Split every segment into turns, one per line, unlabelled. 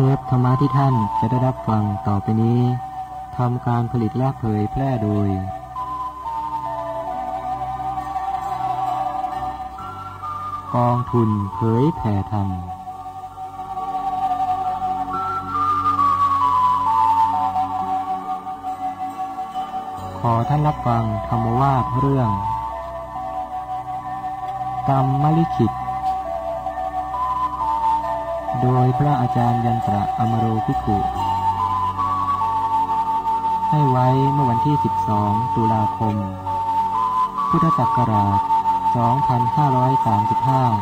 เทปธรรมะที่ท่านจะได้รับฟังต่อไปนี้ทำการผลิตและเผยแพร่โดยกองทุนเผยแผ่ธรรมขอท่านรับฟังธรรมวาทเรื่องกรรมลิขิตโดยพระอาจารย์ยันตระอมโรภิกขุให้ไว้เมื่อวันที่12ตุลาคมพุทธศักราช2535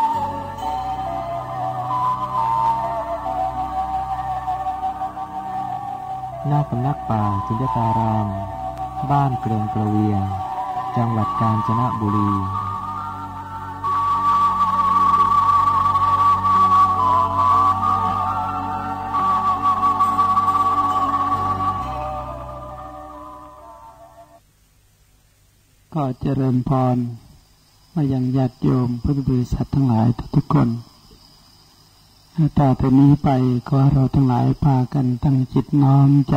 ณ สำนักป่าสุญญตารามบ้านเกริงกระเวียงจังหวัดกาญจนบุรี
ก็เจริญพรมายังญาติโยมพุทธบริษัททั้งหลายทุกคนต่อไปนี้ไปก็เราทั้งหลายพากันตั้งจิตน้อมใจ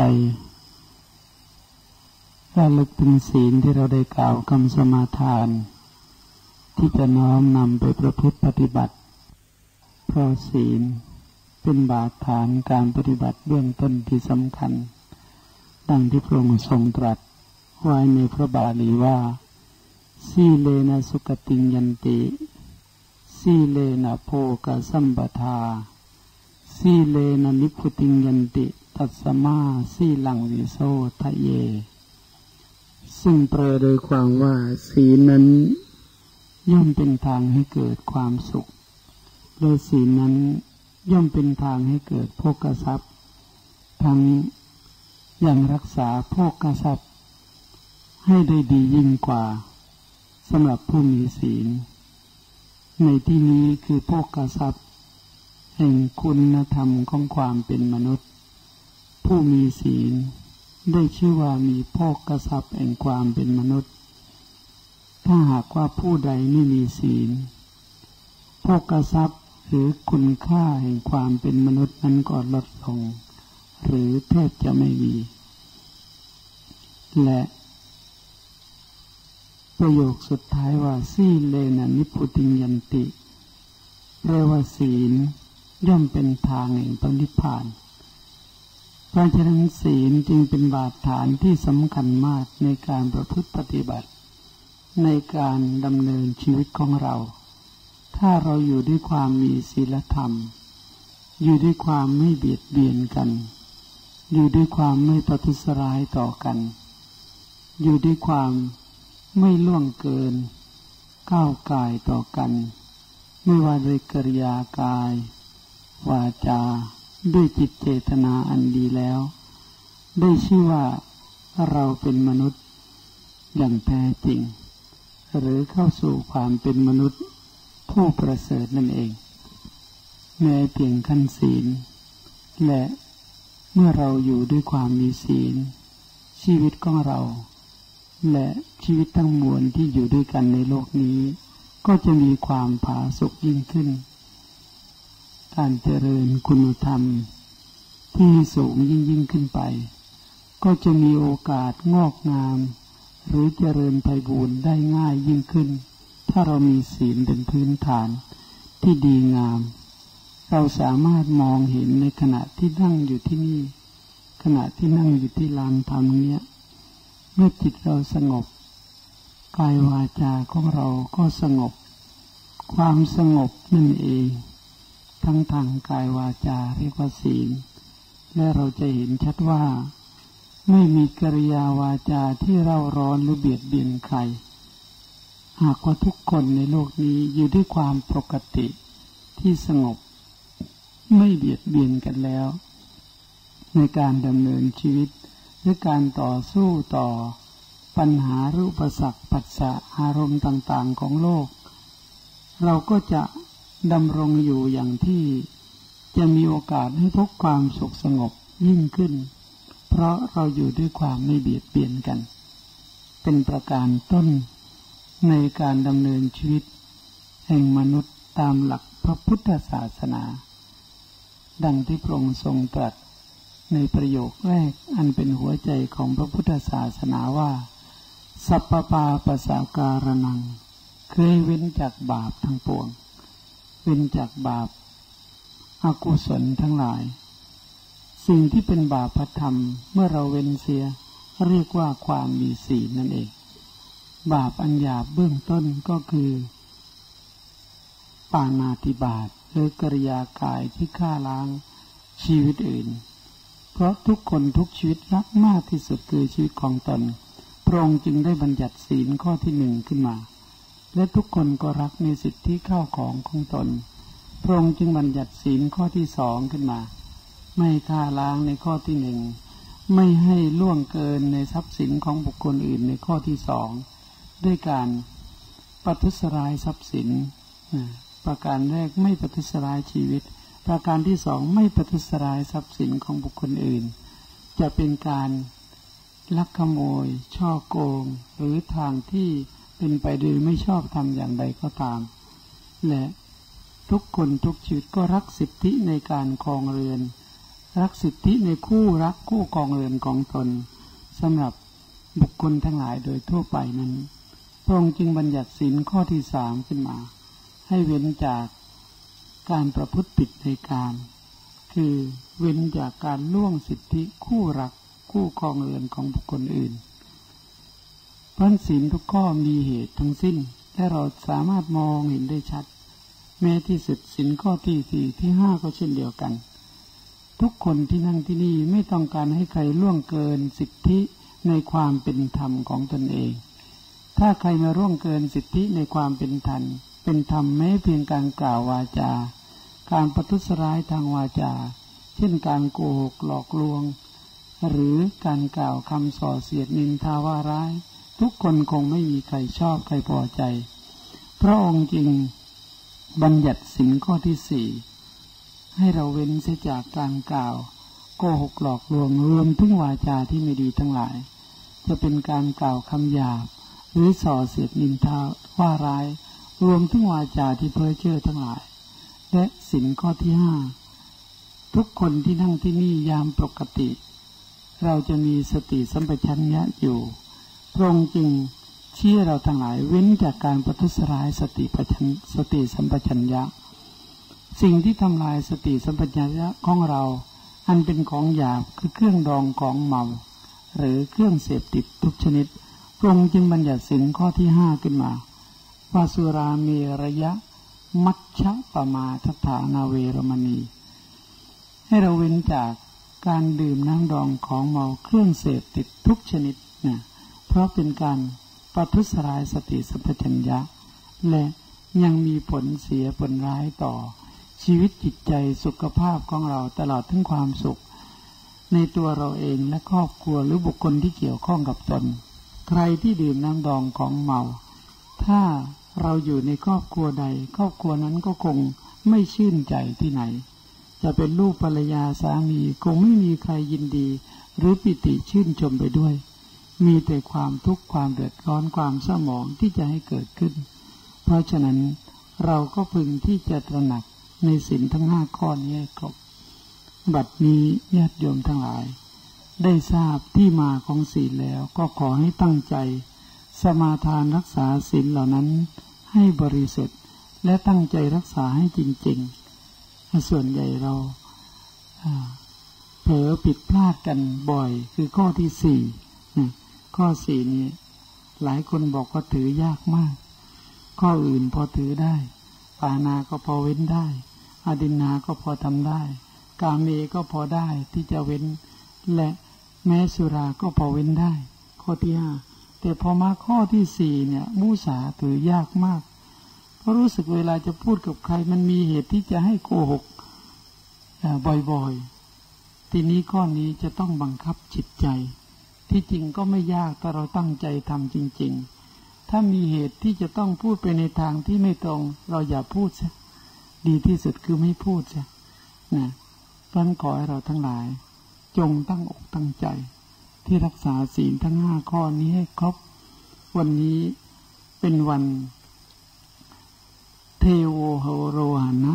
ระลึกถึงศีลที่เราได้กล่าวคำสมาทานที่จะน้อมนำไปประพฤติปฏิบัติเพราะศีลเป็นบาทฐานการปฏิบัติเบื้องต้นที่สำคัญดังที่พระองค์ทรงตรัสไว้ในพระบาลีว่าสีเลนะสุขติยันติสีเลนะโภคสัมปทาสีเลนะนิพพุติยันติตัสสมาสีลังวิโสทะเยซึ่งแปลโดยความว่าศีลนั้นย่อมเป็นทางให้เกิดความสุขโดยศีลนั้นย่อมเป็นทางให้เกิดโภคทรัพย์ทั้งยังรักษาโภคทรัพย์ให้ได้ดียิ่งกว่าสำหรับผู้มีศีลในที่นี้คือโภคทรัพย์แห่งคุณธรรมของความเป็นมนุษย์ผู้มีศีลได้ชื่อว่ามีโภคทรัพย์แห่งความเป็นมนุษย์ถ้าหากว่าผู้ใดไม่มีศีลโภคทรัพย์หรือคุณค่าแห่งความเป็นมนุษย์นั้นก็ลดลงหรือแทบจะไม่มีและประโยคสุดท้ายว่าสีเลนะนิพพุติยันติแปลว่าศีลย่อมเป็นทางแห่งพระนิพพานเพราะฉะนั้นศีลจึงเป็นบาทฐานที่สำคัญมากในการประพฤติปฏิบัติในการดำเนินชีวิตของเราถ้าเราอยู่ด้วยความมีศีลธรรมอยู่ด้วยความไม่เบียดเบียนกันอยู่ด้วยความไม่ประทุษร้ายต่อกันอยู่ด้วยความไม่ล่วงเกินก้าวก่ายต่อกันไม่ว่าด้วยกิริยากายวาจาด้วยจิตเจตนาอันดีแล้วได้ชื่อว่าเราเป็นมนุษย์อย่างแท้จริงหรือเข้าสู่ความเป็นมนุษย์ผู้ประเสริฐนั่นเองแม้เพียงขั้นศีลและเมื่อเราอยู่ด้วยความมีศีลชีวิตของเราและชีวิตทั้งมวลที่อยู่ด้วยกันในโลกนี้ก็จะมีความผาสุกยิ่งขึ้นการเจริญคุณธรรมที่สูงยิ่งขึ้นไปก็จะมีโอกาสงอกงามหรือเจริญไพบูรย์ได้ง่ายยิ่งขึ้นถ้าเรามีศีลเป็นพื้นฐานที่ดีงามเราสามารถมองเห็นในขณะที่นั่งอยู่ที่นี่ขณะที่นั่งอยู่ที่ลานธรรมเนี้ยเมื่อจิตเราสงบกายวาจาของเราก็สงบความสงบนั่นเองทั้งทางกายวาจาเรียกว่าศีลและเราจะเห็นชัดว่าไม่มีกิริยาวาจาที่เร่าร้อนหรือเบียดเบียนใครหากว่าทุกคนในโลกนี้อยู่ด้วยความปกติที่สงบไม่เบียดเบียนกันแล้วในการดำเนินชีวิตหรือการต่อสู้ต่อปัญหาหรืออุปสรรคปัจจัยอารมณ์ต่างๆของโลกเราก็จะดำรงอยู่อย่างที่จะมีโอกาสให้พบความสุขสงบยิ่งขึ้นเพราะเราอยู่ด้วยความไม่เบียดเบียนกันเป็นประการต้นในการดำเนินชีวิตแห่งมนุษย์ตามหลักพระพุทธศาสนาดังที่พระองค์ทรงตรัสในประโยคแรกอันเป็นหัวใจของพระพุทธศาสนาว่าสัพพปาปัสสาการนังเคยเว้นจากบาปทั้งปวงเว้นจากบาปอกุศลทั้งหลายสิ่งที่เป็นบาปธรรมเมื่อเราเว้นเสียเรียกว่าความมีศีลนั่นเองบาปอันหยาบเบื้องต้นก็คือปาณาติบาตหรือกริยากายที่ฆ่าล้างชีวิตอื่นเพราะทุกคนทุกชีวิตรักมากที่สุดคือชีวิตของตนพระองค์จึงได้บัญญัติศีลข้อที่หนึ่งขึ้นมาและทุกคนก็รักในสิทธิข้าวของตนพระองค์จึงบัญญัติศีลข้อที่สองขึ้นมาไม่ฆ่าล้างในข้อที่หนึ่งไม่ให้ล่วงเกินในทรัพย์สินของบุคคลอื่นในข้อที่สองด้วยการประทุษร้ายทรัพย์สินประการแรกไม่ประทุษร้ายชีวิตประการที่สองไม่ประทุษร้ายทรัพย์สินของบุคคลอื่นจะเป็นการลักขโมยช่อโกงหรือทางที่เป็นไปโดยไม่ชอบธรรมอย่างใดก็ตามและทุกคนทุกชีวิตก็รักสิทธิในการครองเรือนรักสิทธิในคู่รักคู่ครองเรือนของตนสำหรับบุคคลทั้งหลายโดยทั่วไปนั้นพระองค์จึงบัญญัติศีลข้อที่สามขึ้นมาให้เว้นจากการประพฤติผิดในการคือเว้นจากการล่วงสิทธิคู่รักคู่ครองเรือนของบุคคลอื่นเพราะศีลทุกข้อมีเหตุทั้งสิ้นและเราสามารถมองเห็นได้ชัดแม้ที่สุดศีลข้อที่สี่ที่ห้าก็เช่นเดียวกันทุกคนที่นั่งที่นี่ไม่ต้องการให้ใครล่วงเกินสิทธิในความเป็นธรรมของตนเองถ้าใครมาล่วงเกินสิทธิในความเป็นธรรมแม้เพียงการกล่าววาจาการประทุษร้ายทางวาจาเช่นการโกหกหลอกลวงหรือการกล่าวคำส่อเสียดนินทาว่าร้ายทุกคนคงไม่มีใครชอบใครพอใจพระองค์จึงบัญญัติศีลข้อที่สี่ให้เราเว้นเสียจากการกล่าวโกหกหลอกลวงรวมถึงวาจาที่ไม่ดีทั้งหลายจะเป็นการกล่าวคำหยาบหรือส่อเสียดนินทาว่าร้ายรวมถึงวาจาที่เพ้อเจ้อทั้งหลายและศีลข้อที่ห้าทุกคนที่นั่งที่นี่ยามปกติเราจะมีสติสัมปชัญญะอยู่พระองค์จึงเชื่อเราทั้งหลายเว้นจากการประทุษร้ายสติสัมปชัญญะสิ่งที่ทำลายสติสัมปชัญญะของเราอันเป็นของหยาบคือเครื่องดองของเมาหรือเครื่องเสพติดทุกชนิดพระองค์จึงบัญญัติศีลข้อที่ห้าขึ้นมาว่าสุราเมรยะมัชฌะปมาทัฏฐานาเวรมณีให้เราเว้นจากการดื่มน้ำดองของเมาเครื่องเสพติดทุกชนิดนะเพราะเป็นการประทุษร้ายสติสัมปชัญญะและยังมีผลเสียผลร้ายต่อชีวิตจิตใจสุขภาพของเราตลอดถึงความสุขในตัวเราเองและครอบครัวหรือบุคคลที่เกี่ยวข้องกับตนใครที่ดื่มน้ำดองของเมาถ้าเราอยู่ในครอบครัวใดครอบครัวนั้นก็คงไม่ชื่นใจที่ไหนจะเป็นลูกภรรยาสามีคงไม่มีใครยินดีหรือปิติชื่นชมไปด้วยมีแต่ความทุกข์ความเดือดร้อนความเศร้าหมองที่จะให้เกิดขึ้นเพราะฉะนั้นเราก็พึงที่จะตระหนักในศีลทั้งห้าข้อนี้ให้ครบบัดนี้ญาติโยมทั้งหลายได้ทราบที่มาของศีลแล้วก็ขอให้ตั้งใจสมาทานรักษาศีลเหล่านั้นให้บริสุทธิ์และตั้งใจรักษาให้จริงๆส่วนใหญ่เราเผลอผิดพลาดกันบ่อยคือข้อที่สี่ข้อสี่นี้หลายคนบอกว่าถือยากมากข้ออื่นพอถือได้ปานาก็พอเว้นได้อาดินนาก็พอทำได้กาเมก็พอได้ที่จะเว้นและแม้สุราก็พอเว้นได้ข้อที่ห้าแต่พอมาข้อที่สี่เนี่ยมุสาถือยากมากเพราะรู้สึกเวลาจะพูดกับใครมันมีเหตุที่จะให้โกหกบ่อยๆทีนี้ข้อนี้จะต้องบังคับจิตใจที่จริงก็ไม่ยากถ้าเราตั้งใจทำจริงๆถ้ามีเหตุที่จะต้องพูดไปในทางที่ไม่ตรงเราอย่าพูดซะดีที่สุดคือไม่พูดซะนะท่านขอให้เราทั้งหลายจงตั้งอกตั้งใจที่รักษาศีลทั้งห้าข้อนี้ให้ครบวันนี้เป็นวันเทโวโหโรหณะ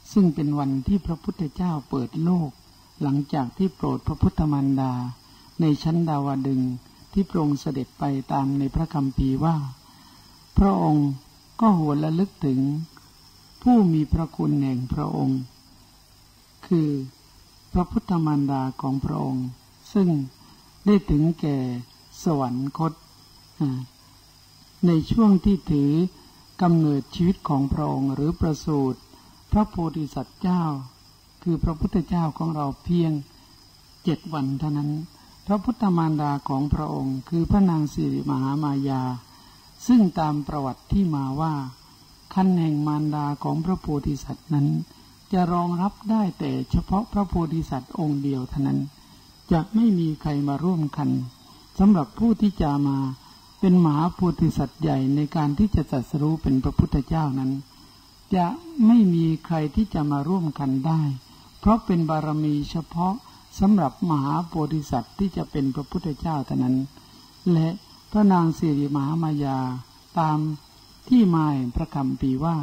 ซึ่งเป็นวันที่พระพุทธเจ้าเปิดโลกหลังจากที่โปรดพระพุทธมารดาในชั้นดาวดึงส์ที่พระองค์เสด็จไปตามในพระคัมภีร์ว่าพระองค์ก็หวนระลึกถึงผู้มีพระคุณแห่งพระองค์คือพระพุทธมารดาของพระองค์ซึ่งได้ถึงแก่สวรรคตในช่วงที่ถือกำเนิดชีวิตของพระองค์หรือประสูติพระโพธิสัตว์เจ้าคือพระพุทธเจ้าของเราเพียง7 วันเท่านั้นพระพุทธมารดาของพระองค์คือพระนางสิริมหามายาซึ่งตามประวัติที่มาว่าคันแห่งมารดาของพระโพธิสัตว์นั้นจะรองรับได้แต่เฉพาะพระโพธิสัตว์องค์เดียวเท่านั้นจะไม่มีใครมาร่วมกันสำหรับผู้ที่จะมาเป็นมหาโพธิสัตว์ใหญ่ในการที่จะตรัสรู้เป็นพระพุทธเจ้านั้นจะไม่มีใครที่จะมาร่วมกันได้เพราะเป็นบารมีเฉพาะสำหรับมหาโพธิสัตว์ที่จะเป็นพระพุทธเจ้าเท่านั้นและพระนางสิริมหามายาตามที่มาแห่งพระคัมภีร์ว่า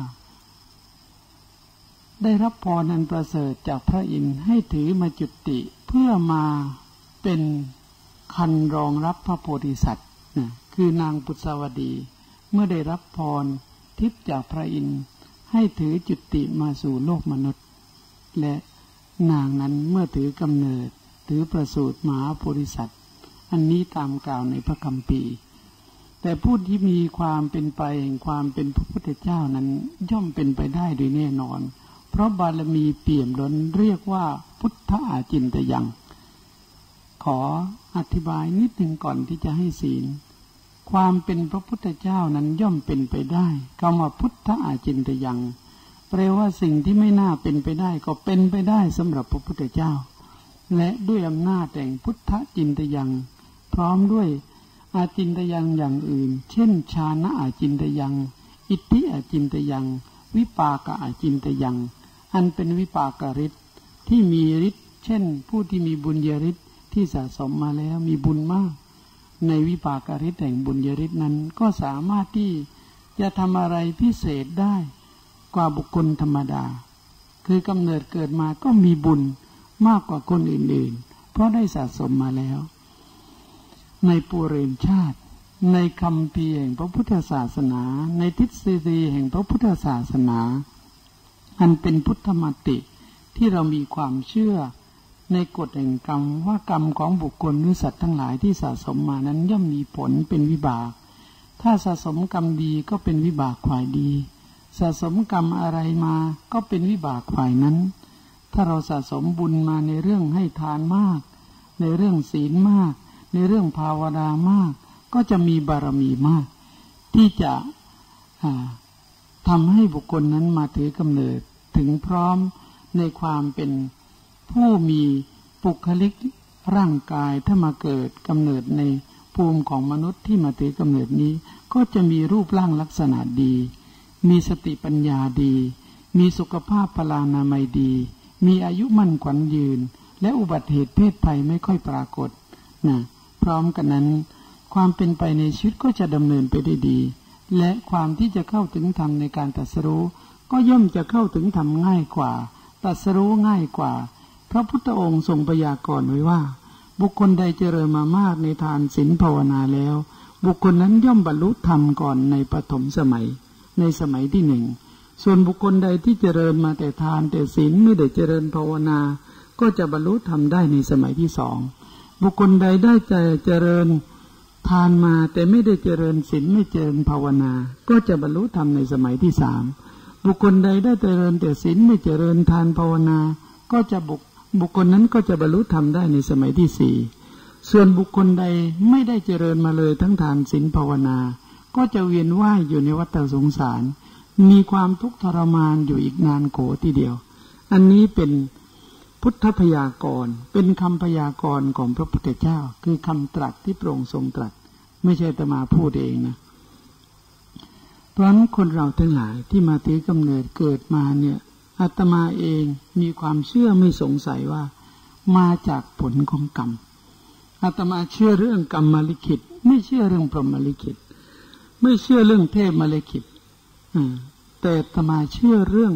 ได้รับพรอันประเสริฐจากพระอินทร์ให้ถือมาจุติเพื่อมาเป็นคันรองรับพระโพธิสัตว์คือนางปุษาวดีเมื่อได้รับพรทิพย์จากพระอินทร์ให้ถือจุติมาสู่โลกมนุษย์และนางนั้นเมื่อถือกำเนิดถือประสูติมหาโพธิสัตว์อันนี้ตามกล่าวในพระคัมภีร์แต่ผู้ที่มีความเป็นไปแห่งความเป็นพระพุทธเจ้านั้นย่อมเป็นไปได้โดยแน่นอนเพราะบารมีเปี่ยมล้นเรียกว่าพุทธอาจินตยังขออธิบายนิดหนึ่งก่อนที่จะให้ศีลความเป็นพระพุทธเจ้านั้นย่อมเป็นไปได้คำว่าพุทธอาจินตยังแปลว่าสิ่งที่ไม่น่าเป็นไปได้ก็เป็นไปได้สำหรับพระพุทธเจ้าและด้วยอำนาจแห่งพุทธจินตยังพร้อมด้วยอาจินตยังอย่างอื่นเช่นฌานะอาจินตยังอิทธิอาจินตยังวิปากอาจินตยังอันเป็นวิปากฤทธิ์ที่มีฤทธิ์เช่นผู้ที่มีบุญญาฤทธิ์ที่สะสมมาแล้วมีบุญมากในวิปากฤทธิ์แห่งบุญญาฤทธิ์นั้นก็สามารถที่จะทำอะไรพิเศษได้กว่าบุคคลธรรมดาคือกำเนิดเกิดมาก็มีบุญมากกว่าคนอื่นๆเพราะได้สะสมมาแล้วในปุเรนชาติในคำพีแห่งพระพุทธศาสนาในทฤษฎีแห่งพระพุทธศาสนาอันเป็นพุทธมติที่เรามีความเชื่อในกฎแห่งกรรมว่ากรรมของบุคคลหรือสัตว์ทั้งหลายที่สะสมมานั้นย่อมมีผลเป็นวิบากถ้าสะสมกรรมดีก็เป็นวิบากฝ่ายดีสะสมกรรมอะไรมาก็เป็นวิบากฝ่ายนั้นถ้าเราสะสมบุญมาในเรื่องให้ทานมากในเรื่องศีลมากในเรื่องภาวนามากก็จะมีบารมีมากที่จะทำให้บุคคลนั้นมาถือกำเนิดถึงพร้อมในความเป็นผู้มีปุคลิกร่างกายถ้ามาเกิดกำเนิดในภูมิของมนุษย์ที่มาถือกำเนิดนี้ก็จะมีรูปร่างลักษณะดีมีสติปัญญาดีมีสุขภาพพลานามัยดีมีอายุมั่นขวัญยืนและอุบัติเหตุเพศภัยไม่ค่อยปรากฏพร้อมกันนั้นความเป็นไปในชีวิตก็จะดำเนินไปได้ดีและความที่จะเข้าถึงธรรมในการตรัสรู้ก็ย่อมจะเข้าถึงธรรมง่ายกว่าตรัสรู้ง่ายกว่าพระพุทธองค์ทรงพยากรณ์ไว้ว่าบุคคลใดเจริญมามากในทานศีลภาวนาแล้วบุคคลนั้นย่อมบรรลุธรรมก่อนในปฐมสมัยในสมัยที่หนึ่งส่วนบุคคลใดที่เจริญมาแต่ทานแต่ศีลไม่ได้เจริญภาวนาก็จะบรรลุธรรมได้ในสมัยที่สองบุคคลใดได้เจริญทานมาแต่ไม่ได้เจริญศีลไม่เจริญภาวนาก็จะบรรลุธรรมในสมัยที่สามบุคคลใดได้เจริญแต่ศีลไม่เจริญทานภาวนาก็จะบุคคลนั้นก็จะบรรลุธรรมได้ในสมัยที่สี่ส่วนบุคคลใดไม่ได้เจริญมาเลยทั้งทานศีลภาวนาก็จะเวียนว่ายอยู่ในวัฏสงสารมีความทุกข์ทรมานอยู่อีกนานโขทีเดียวอันนี้เป็นพุทธพยากรณ์เป็นคำพยากรณ์ของพระพุทธเจ้าคือคำตรัสที่พระองค์ทรงตรัสไม่ใช่อาตมาพูดเองนะเพราะฉะนั้นคนเราทั้งหลายที่มาถือกำเนิดเกิดมาเนี่ยอาตมาเองมีความเชื่อไม่สงสัยว่ามาจากผลของกรรมอาตมาเชื่อเรื่องกรรมมาลิขิตไม่เชื่อเรื่องพรหมลิขิตไม่เชื่อเรื่องเทพมาลิขิตแต่อาตมาเชื่อเรื่อง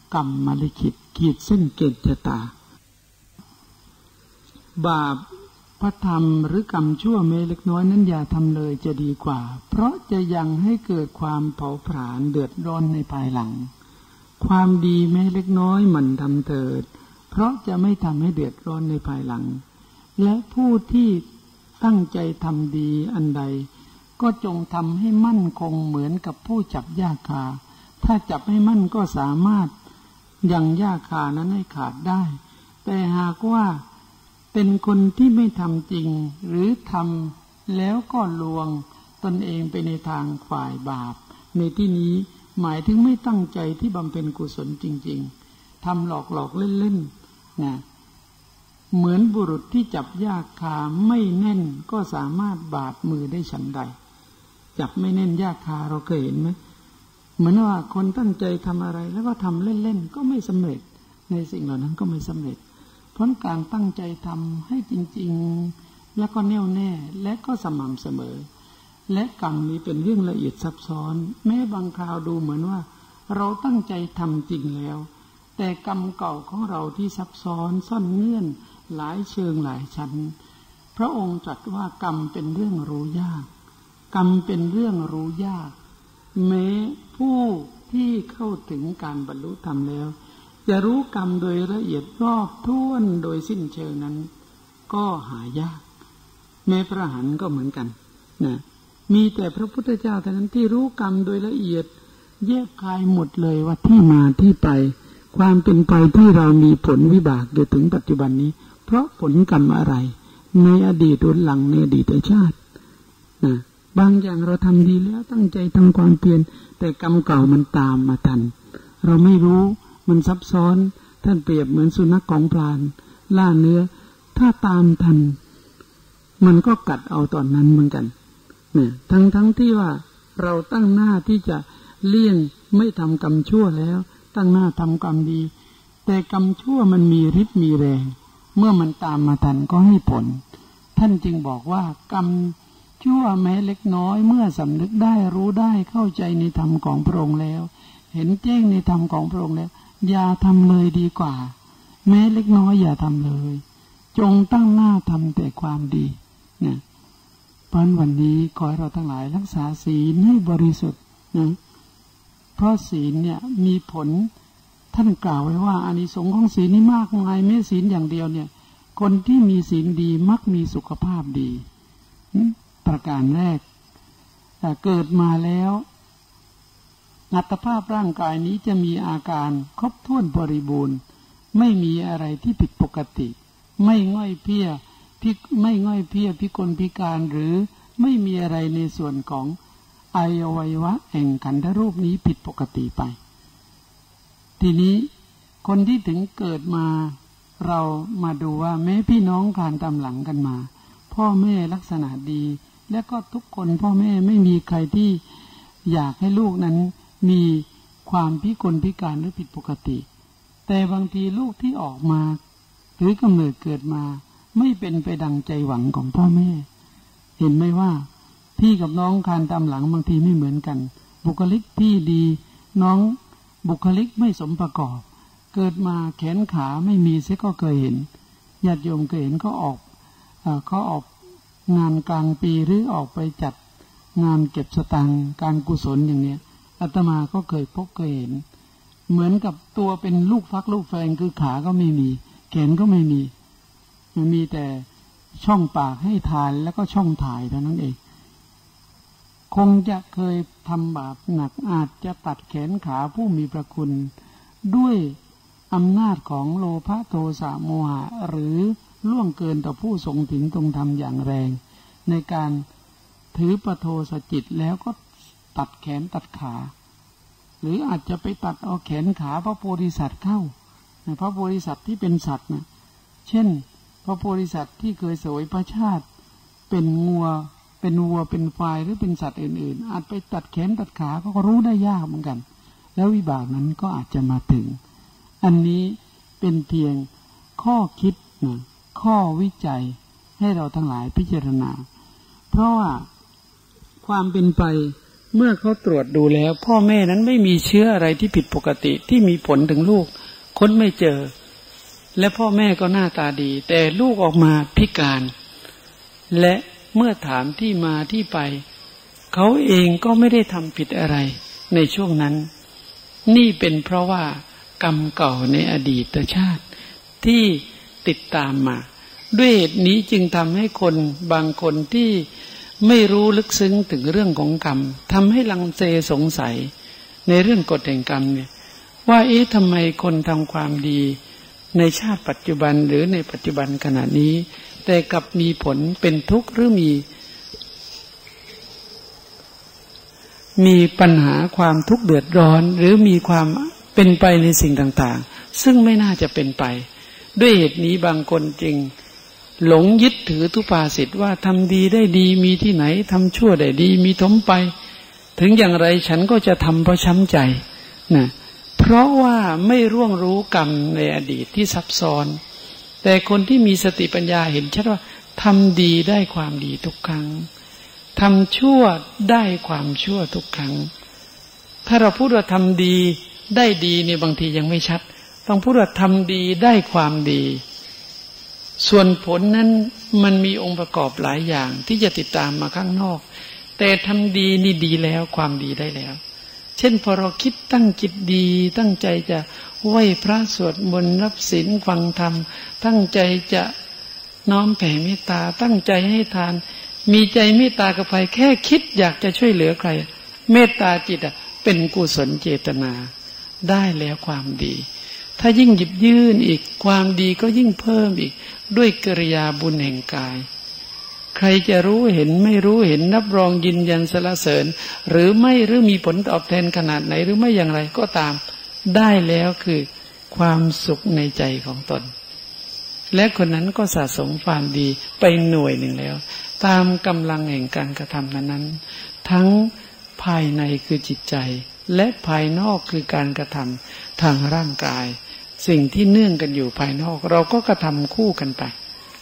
กรรมมาลิขิตขีดเส้นเกณฑ์ชะตาบาปพระธรรมหรือกรรมชั่วแม้เล็กน้อยนั้นอย่าทำเลยจะดีกว่าเพราะจะยังให้เกิดความเผาผลาญเดือดร้อนในภายหลังความดีแม้เล็กน้อยมันทำเถิดเพราะจะไม่ทำให้เดือดร้อนในภายหลังและผู้ที่ตั้งใจทำดีอันใดก็จงทำให้มั่นคงเหมือนกับผู้จับหญ้าคาถ้าจับให้มั่นก็สามารถยังหญ้าคานั้นให้ขาดได้แต่หากว่าเป็นคนที่ไม่ทำจริงหรือทำแล้วก็ลวงตนเองไปในทางฝ่ายบาปในที่นี้หมายถึงไม่ตั้งใจที่บำเพ็ญกุศลจริงๆทำหลอกเล่นๆนะเหมือนบุรุษที่จับหญ้าคาไม่แน่นก็สามารถบาดมือได้ฉันใดจับไม่แน่นหญ้าคาเราเคยเห็นไหมเหมือนว่าคนตั้งใจทำอะไรแล้วก็ทำเล่นๆก็ไม่สำเร็จในสิ่งเหล่านั้นก็ไม่สำเร็จเพราะการตั้งใจทำให้จริงๆแล้วก็แน่วแน่และก็สม่ำเสมอและกรรมนี้เป็นเรื่องละเอียดซับซ้อนแม้บางคราวดูเหมือนว่าเราตั้งใจทำจริงแล้วแต่กรรมเก่าของเราที่ซับซ้อนซ่อนเงื่อนหลายเชิงหลายชั้นพระองค์ตรัสว่ากรรมเป็นเรื่องรู้ยากกรรมเป็นเรื่องรู้ยากแม้ผู้ที่เข้าถึงการบรรลุธรรมแล้วจะรู้กรรมโดยละเอียดรอบถ้วนโดยสิ้นเชิงนั้นก็หายากแม้พระอรหันต์ก็เหมือนกันนะมีแต่พระพุทธเจ้าเท่านั้นที่รู้กรรมโดยละเอียดแยกคายหมดเลยว่าที่มาที่ไปความเป็นไปที่เรามีผลวิบากจนถึงปัจจุบันนี้เพราะผลกรรมอะไรในอดีตหรือหลังในอดีตชาตินะบางอย่างเราทำดีแล้วตั้งใจทำความเพียรแต่กรรมเก่ามันตามมาทันเราไม่รู้มันซับซ้อนท่านเปรียบเหมือนสุนัขของพลานล่าเนื้อถ้าตามทันมันก็กัดเอาตอนนั้นเหมือนกันเนี่ยทั้งที่ว่าเราตั้งหน้าที่จะเลี่ยงไม่ทำกรรมชั่วแล้วตั้งหน้าทำกรรมดีแต่กรรมชั่วมันมีฤทธิ์มีแรงเมื่อมันตามมาทันก็ให้ผลท่านจึงบอกว่ากรรมชั่วแม้เล็กน้อยเมื่อสำนึกได้รู้ได้เข้าใจในธรรมของพระองค์แล้วเห็นแจ้งในธรรมของพระองค์แล้วอย่าทำเลยดีกว่าแม้เล็กน้อยอย่าทำเลยจงตั้งหน้าทำแต่ความดีนะเพราะวันนี้ขอให้เราทั้งหลายรักษาศีลให้บริสุทธิ์นะเพราะศีลเนี่ยมีผลท่านกล่าวไว้ว่าอานิสงส์ของศีลนี่มากมายแม้ศีลอย่างเดียวเนี่ยคนที่มีศีลดีมักมีสุขภาพดีประการแรกเกิดมาแล้วอัตภาพร่างกายนี้จะมีอาการครบถ้วนบริบูรณ์ไม่มีอะไรที่ผิดปกติไม่ง่อยเพลียพิกลพิการหรือไม่มีอะไรในส่วนของอวัยวะแห่งขันธรูปนี้ผิดปกติไปทีนี้คนที่ถึงเกิดมาเรามาดูว่าแม้พี่น้องการตามหลังกันมาพ่อแม่ลักษณะดีและก็ทุกคนพ่อแม่ไม่มีใครที่อยากให้ลูกนั้นมีความพิกลพิการหรือผิดปกติแต่บางทีลูกที่ออกมาหรือกำเนิดเกิดมาไม่เป็นไปดังใจหวังของพ่อแม่เห็นไหมว่าพี่กับน้องการตามหลังบางทีไม่เหมือนกันบุคลิกพี่ดีน้องบุคลิกไม่สมประกอบเกิดมาแขนขาไม่มีเสียก็เคยเห็นญาติโยมเคยเห็นเขาออกงานกลางปีหรือออกไปจัดงานเก็บสตางค์การกุศลอย่างเนี้ยอาตมาก็เคยพบเคยเห็นเหมือนกับตัวเป็นลูกฟักลูกแฟงคือขาก็ไม่มีแขนก็ไม่มีมันมีแต่ช่องปากให้ทานแล้วก็ช่องถ่ายเท่านั้นเองคงจะเคยทำบาปหนักอาจจะตัดแขนขาผู้มีพระคุณด้วยอำนาจของโลภะโทสะโมหะหรือล่วงเกินต่อผู้ทรงศีลทรงธรรมอย่างแรงในการถือปโทสจิตแล้วก็ตัดแขนตัดขาหรืออาจจะไปตัดเอาแขนขาพระโพธิสัตว์เข้าพระโพธิสัตว์ที่เป็นสัตว์นะเช่นพระโพธิสัตว์ที่เคยเสวยพระชาติเป็นวัวเป็นควายหรือเป็นสัตว์อื่นๆอาจไปตัดแขนตัดขาก็รู้ได้ยากเหมือนกันแล้ววิบากนั้นก็อาจจะมาถึงอันนี้เป็นเพียงข้อคิดนะข้อวิจัยให้เราทั้งหลายพิจารณาเพราะว่าความเป็นไปเมื่อเขาตรวจดูแล้วพ่อแม่นั้นไม่มีเชื้ออะไรที่ผิดปกติที่มีผลถึงลูกค้นไม่เจอและพ่อแม่ก็หน้าตาดีแต่ลูกออกมาพิการและเมื่อถามที่มาที่ไปเขาเองก็ไม่ได้ทำผิดอะไรในช่วงนั้นนี่เป็นเพราะว่ากรรมเก่าในอดีตชาติที่ติดตามมาด้วยเหตุนี้จึงทำให้คนบางคนที่ไม่รู้ลึกซึ้งถึงเรื่องของกรรมทำให้ลังเลสงสัยในเรื่องกฎแห่งกรรมเนี่ยว่าทำไมคนทำความดีในชาติปัจจุบันหรือในปัจจุบันขณะนี้แต่กลับมีผลเป็นทุกข์หรือมีปัญหาความทุกข์เดือดร้อนหรือมีความเป็นไปในสิ่งต่างๆซึ่งไม่น่าจะเป็นไปด้วยเหตุนี้บางคนจึงหลงยึดถือทุปาษิตว่าทำดีได้ดีมีที่ไหนทำชั่วได้ดีมีถมไปถึงอย่างไรฉันก็จะทำเพราะช้ำใจนะเพราะว่าไม่ร่วงรู้กรรมในอดีตที่ซับซ้อนแต่คนที่มีสติปัญญาเห็นชัดว่าทำดีได้ความดีทุกครั้งทำชั่วได้ความชั่วทุกครั้งถ้าเราพูดว่าทำดีได้ดีเนี่ยบางทียังไม่ชัดต้องพูดว่าทำดีได้ความดีส่วนผลนั้นมันมีองค์ประกอบหลายอย่างที่จะติดตามมาข้างนอกแต่ทำดีนี่ดีแล้วความดีได้แล้วเช่นพอเราคิดตั้งจิตดีตั้งใจจะไหว้พระสวดมนต์รับศีลฟังธรรมตั้งใจจะน้อมแผ่เมตตาตั้งใจให้ทานมีใจเมตตากับใครแค่คิดอยากจะช่วยเหลือใครเมตตาจิตเป็นกุศลเจตนาได้แล้วความดีถ้ายิ่งหยิบยื่นอีกความดีก็ยิ่งเพิ่มอีกด้วยกิริยาบุญแห่งกายใครจะรู้เห็นไม่รู้เห็นนับรองยืนยันสรรเสริญหรือไม่หรือมีผลตอบแทนขนาดไหนหรือไม่อย่างไรก็ตามได้แล้วคือความสุขในใจของตนและคนนั้นก็สะสมความดีไปหน่วยหนึ่งแล้วตามกำลังแห่งการกระทำนั้นทั้งภายในคือจิตใจและภายนอกคือการกระทำทางร่างกายสิ่งที่เนื่องกันอยู่ภายนอกเราก็กระทำคู่กันไป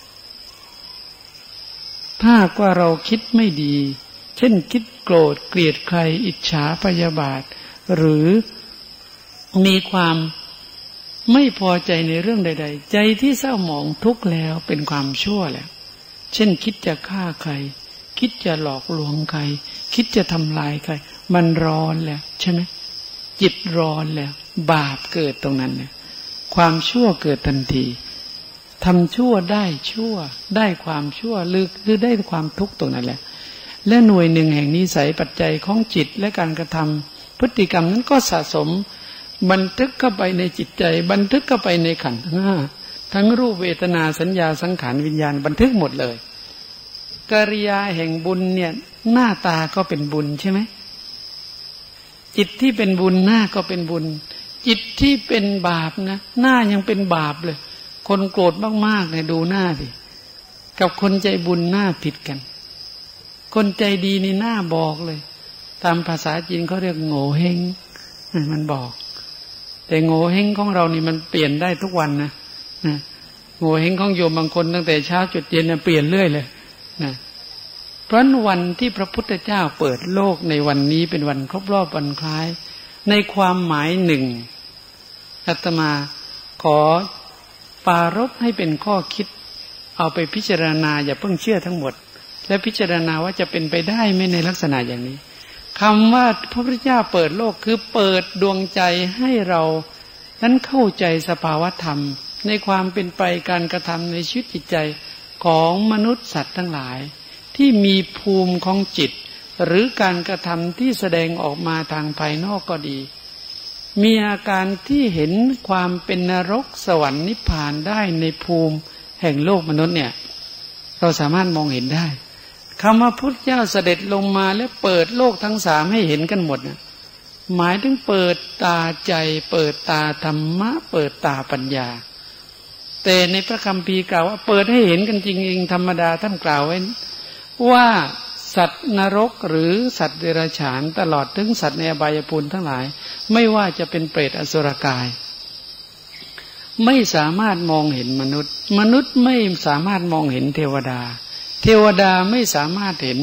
ถ้าว่าเราคิดไม่ดีเช่นคิดโกรธเกลียดใครอิจฉาพยาบาทหรือมีความไม่พอใจในเรื่องใดๆใจที่เศร้าหมองทุกข์แล้วเป็นความชั่วแล้วเช่นคิดจะฆ่าใครคิดจะหลอกลวงใครคิดจะทำลายใครมันร้อนแล้วใช่ไหมจิตร้อนแล้วบาปเกิดตรงนั้นเนี่ยความชั่วเกิดทันทีทำชั่วได้ชั่วได้ความชั่วหรือได้ความทุกข์ตรงนั้นแหละและหน่วยหนึ่งแห่งนิสัยปัจจัยของจิตและการกระทำพฤติกรรมนั้นก็สะสมบันทึกเข้าไปในจิตใจบันทึกเข้าไปในขันธ์ห้าทั้งรูปเวทนาสัญญาสังขารวิญญาณบันทึกหมดเลยกิริยาแห่งบุญเนี่ยหน้าตาก็เป็นบุญใช่ไหมจิตที่เป็นบุญหน้าก็เป็นบุญจิตที่เป็นบาปนะหน้ายังเป็นบาปเลยคนโกรธมากๆเนี่ยดูหน้าดิกับคนใจบุญหน้าผิดกันคนใจดีนี่หน้าบอกเลยตามภาษาจีนเขาเรียกโง่เฮงมันบอกแต่โง่เฮงของเรานี่มันเปลี่ยนได้ทุกวันนะโง่เฮงของโยมบางคนตั้งแต่เช้าจนเย็นเนี่ยเปลี่ยนเรื่อยเลยนะเพราะวันที่พระพุทธเจ้าเปิดโลกในวันนี้เป็นวันครบรอบวันคล้ายในความหมายหนึ่งอาตมาขอปรารภให้เป็นข้อคิดเอาไปพิจารณาอย่าเพิ่งเชื่อทั้งหมดและพิจารณาว่าจะเป็นไปได้ไหมในลักษณะอย่างนี้คำว่าพระพุทธเจ้าเปิดโลกคือเปิดดวงใจให้เรานั้นเข้าใจสภาวธรรมในความเป็นไปการกระทำในชีวิตจิตใจของมนุษย์สัตว์ทั้งหลายที่มีภูมิของจิตหรือการกระทำที่แสดงออกมาทางภายนอกก็ดีมีอาการที่เห็นความเป็นนรกสวรรค์นิพพานได้ในภูมิแห่งโลกมนุษย์เนี่ยเราสามารถมองเห็นได้คำว่าพุทธเจ้าเสด็จลงมาและเปิดโลกทั้งสามให้เห็นกันหมดนะหมายถึงเปิดตาใจเปิดตาธรรมะเปิดตาปัญญาแต่ในพระคัมภีร์กล่าวว่าเปิดให้เห็นกันจริงๆธรรมดาท่านกล่าวไว้ว่าสัตว์นรกหรือสัตว์เดรัจฉานตลอดถึงสัตว์ในอบายภูมิทั้งหลายไม่ว่าจะเป็นเปรตอสุรกายไม่สามารถมองเห็นมนุษย์ไม่สามารถมองเห็นเทวดาเทวดาไม่สามารถเห็น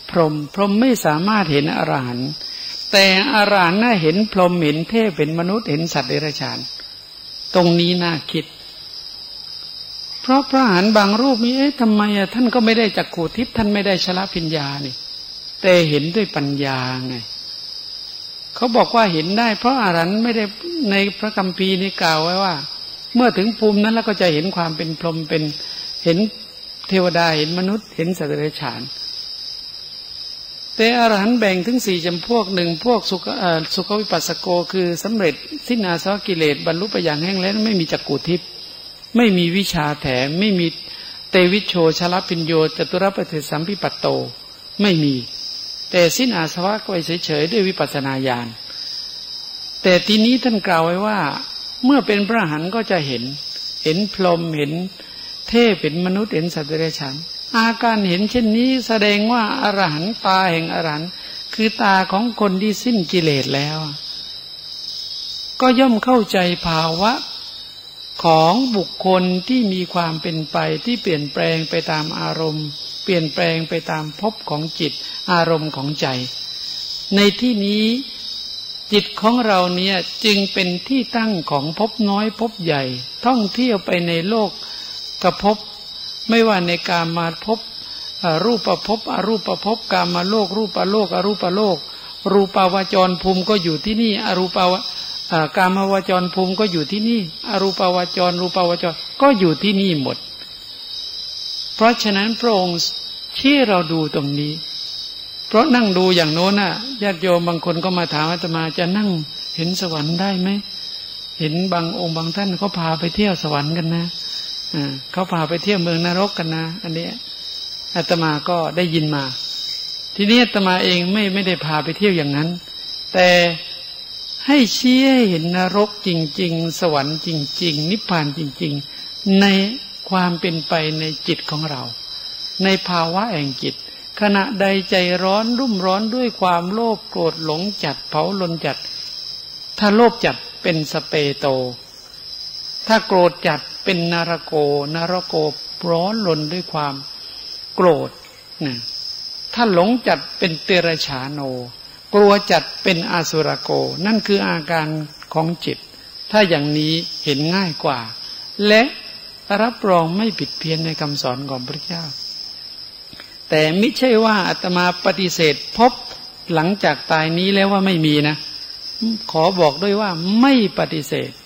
พรหมพรหมไม่สามารถเห็นอรหันต์แต่อรหันต์น่ะเห็นพรหมเห็นเทพเห็นมนุษย์เห็นสัตว์เดรัจฉานตรงนี้น่าคิดเพราะพระอรหันต์บางรูปนี้ทำไมท่านก็ไม่ได้จักขุทิพย์ท่านไม่ได้ชลพิญญานี่แต่เห็นด้วยปัญญาไงเขาบอกว่าเห็นได้เพราะอรหันต์ไม่ได้ในพระคัมภีร์นี่กล่าวไว้ว่าเมื่อถึงภูมินั้นแล้วก็จะเห็นความเป็นพรหมเป็นเห็นเทวดาเห็นมนุษย์เห็นสัตว์เดรัจฉานแต่อรหันต์แบ่งถึง4จำพวกหนึ่งพวกสุขวิปัสสโกคือสำเร็จสิ้นอาสวะกิเลสบรรลุไปอย่างแห้งแล้งไม่มีจักขุทิพย์ไม่มีวิชาแถมไม่มีเตวิชโชชลพิญโยจตุรปฏิสัมภิปัตโตไม่มีแต่สิ้นอาสวะก็ไปเฉยๆด้วยวิปัสสนาญาณแต่ทีนี้ท่านกล่าวไว้ว่าเมื่อเป็นพระอรหันต์ก็จะเห็นพรหมเห็นเทพเห็นมนุษย์เห็นสัตว์เดรัจฉานอาการเห็นเช่นนี้แสดงว่าอรหันต์ตาแห่งอรหันต์คือตาของคนที่สิ้นกิเลสแล้วก็ย่อมเข้าใจภาวะของบุคคลที่มีความเป็นไปที่เปลี่ยนแปลงไปตามอารมณ์เปลี่ยนแปลงไปตามภพของจิตอารมณ์ของใจในที่นี้จิตของเราเนี่ยจึงเป็นที่ตั้งของภพน้อยภพใหญ่ท่องเที่ยวไปในโลกกภพไม่ว่าในกามาภพรูปภพอรูปภพกามาโลกรูปโลกอรูปโลกรูปาวจรภูมิก็อยู่ที่นี่อรูปกามาวจรภูมิก็อยู่ที่นี่อรูปาวจรรูปาวจรก็อยู่ที่นี่หมดเพราะฉะนั้นพระองค์ชี้เราดูตรงนี้เพราะนั่งดูอย่างโน้นน่ะญาติโยมบางคนก็มาถามอาตมาจะนั่งเห็นสวรรค์ได้ไหมเห็นบางองค์บางท่านเขาพาไปเที่ยวสวรรค์กันนะเขาพาไปเที่ยวเมืองนรกกันนะอันนี้อาตมาก็ได้ยินมาทีนี้อาตมาเองไม่ได้พาไปเที่ยวอย่างนั้นแต่ให้ชี้ให้เห็นนรกจริงๆสวรรค์จริงๆนิพพานจริงๆในความเป็นไปในจิตของเราในภาวะแห่งจิตขณะใดใจร้อนรุ่มร้อนด้วยความโลภโกรธหลงจัดเผาลนจัดถ้าโลภจัดเป็นสเปโตถ้าโกรธจัดเป็นนรโกร้อนรนด้วยความโกรธนะถ้าหลงจัดเป็นเตระฉาโนกลัวจัดเป็นอาสุรโกนั่นคืออาการของจิตถ้าอย่างนี้เห็นง่ายกว่าและรับรองไม่ผิดเพี้ยนในคำสอนของพระเจ้าแต่ไม่ใช่ว่าอาตมาปฏิเสธพบหลังจากตายนี้แล้วว่าไม่มีนะขอบอกด้วยว่าไม่ปฏิเสธ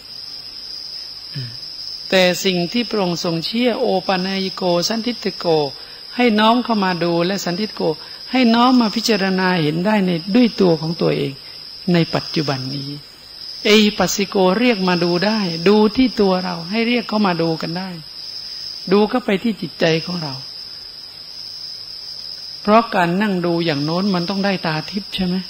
แต่สิ่งที่พระองค์ทรงเชี่ยโอปนายโกสันทิฏฐิโกให้น้อมเข้ามาดูและสันทิฏฐิโกให้น้อมมาพิจารณาเห็นได้ในด้วยตัวของตัวเองในปัจจุบันนี้ปัสสิโกเรียกมาดูได้ดูที่ตัวเราให้เรียกเข้ามาดูกันได้ดูเข้าไปที่จิตใจของเราเพราะการนั่งดูอย่างโน้นมันต้องได้ตาทิพย์ใช่ไหม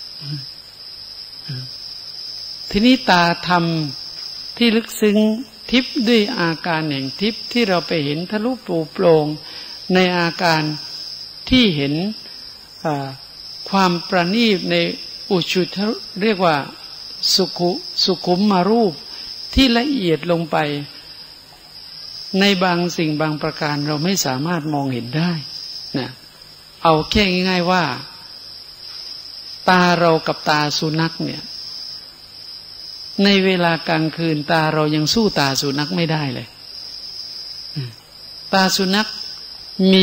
ทีนี้ตาธรรมที่ลึกซึ้งทิพย์ด้วยอาการแห่งทิพย์ที่เราไปเห็นทะลุปรูโปร่งในอาการที่เห็นความประณีตในอุชุทเรียกว่าสุขุมมารูปที่ละเอียดลงไปในบางสิ่งบางประการเราไม่สามารถมองเห็นได้นะเอาแค่ง่ายๆว่าตาเรากับตาสุนัขเนี่ยในเวลากลางคืนตาเรายังสู้ตาสุนัขไม่ได้เลยตาสุนัขมี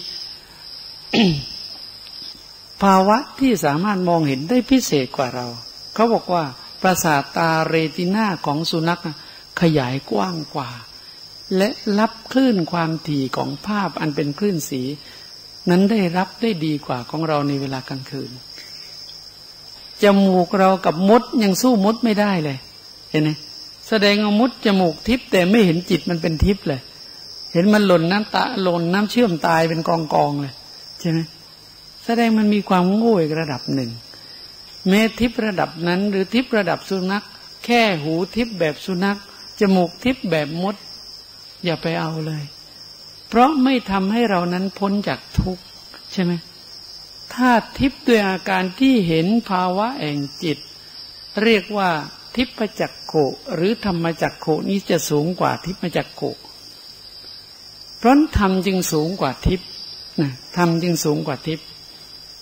ภาวะที่สามารถมองเห็นได้พิเศษกว่าเราเขาบอกว่าประสาทตาเรตินาของสุนัขขยายกว้างกว่าและรับคลื่นความถี่ของภาพอันเป็นคลื่นสีนั้นได้รับได้ดีกว่าของเราในเวลากลางคืนจมูกเรากับมดยังสู้มดไม่ได้เลยเห็นไหมแสดงว่ามดจมูกทิพย์แต่ไม่เห็นจิตมันเป็นทิพย์เลยเห็นมันหล่นน้ำเชื่อมตายเป็นกองเลยใช่ไหมแสดงมันมีความโง่อีกระดับหนึ่งแม้ทิพย์ระดับนั้นหรือทิพย์ระดับสุนัขแค่หูทิพย์แบบสุนัขจมูกทิพย์แบบมดอย่าไปเอาเลยเพราะไม่ทำให้เรานั้นพ้นจากทุกข์ใช่ไหมถ้าทิพย์ด้วยอาการที่เห็นภาวะแห่งจิตเรียกว่าทิพจักขุหรือธรรมจักขุนี้จะสูงกว่าทิพจักขุเพราะธรรมจึงสูงกว่าทิพย์นะธรรมจึงสูงกว่าทิพย์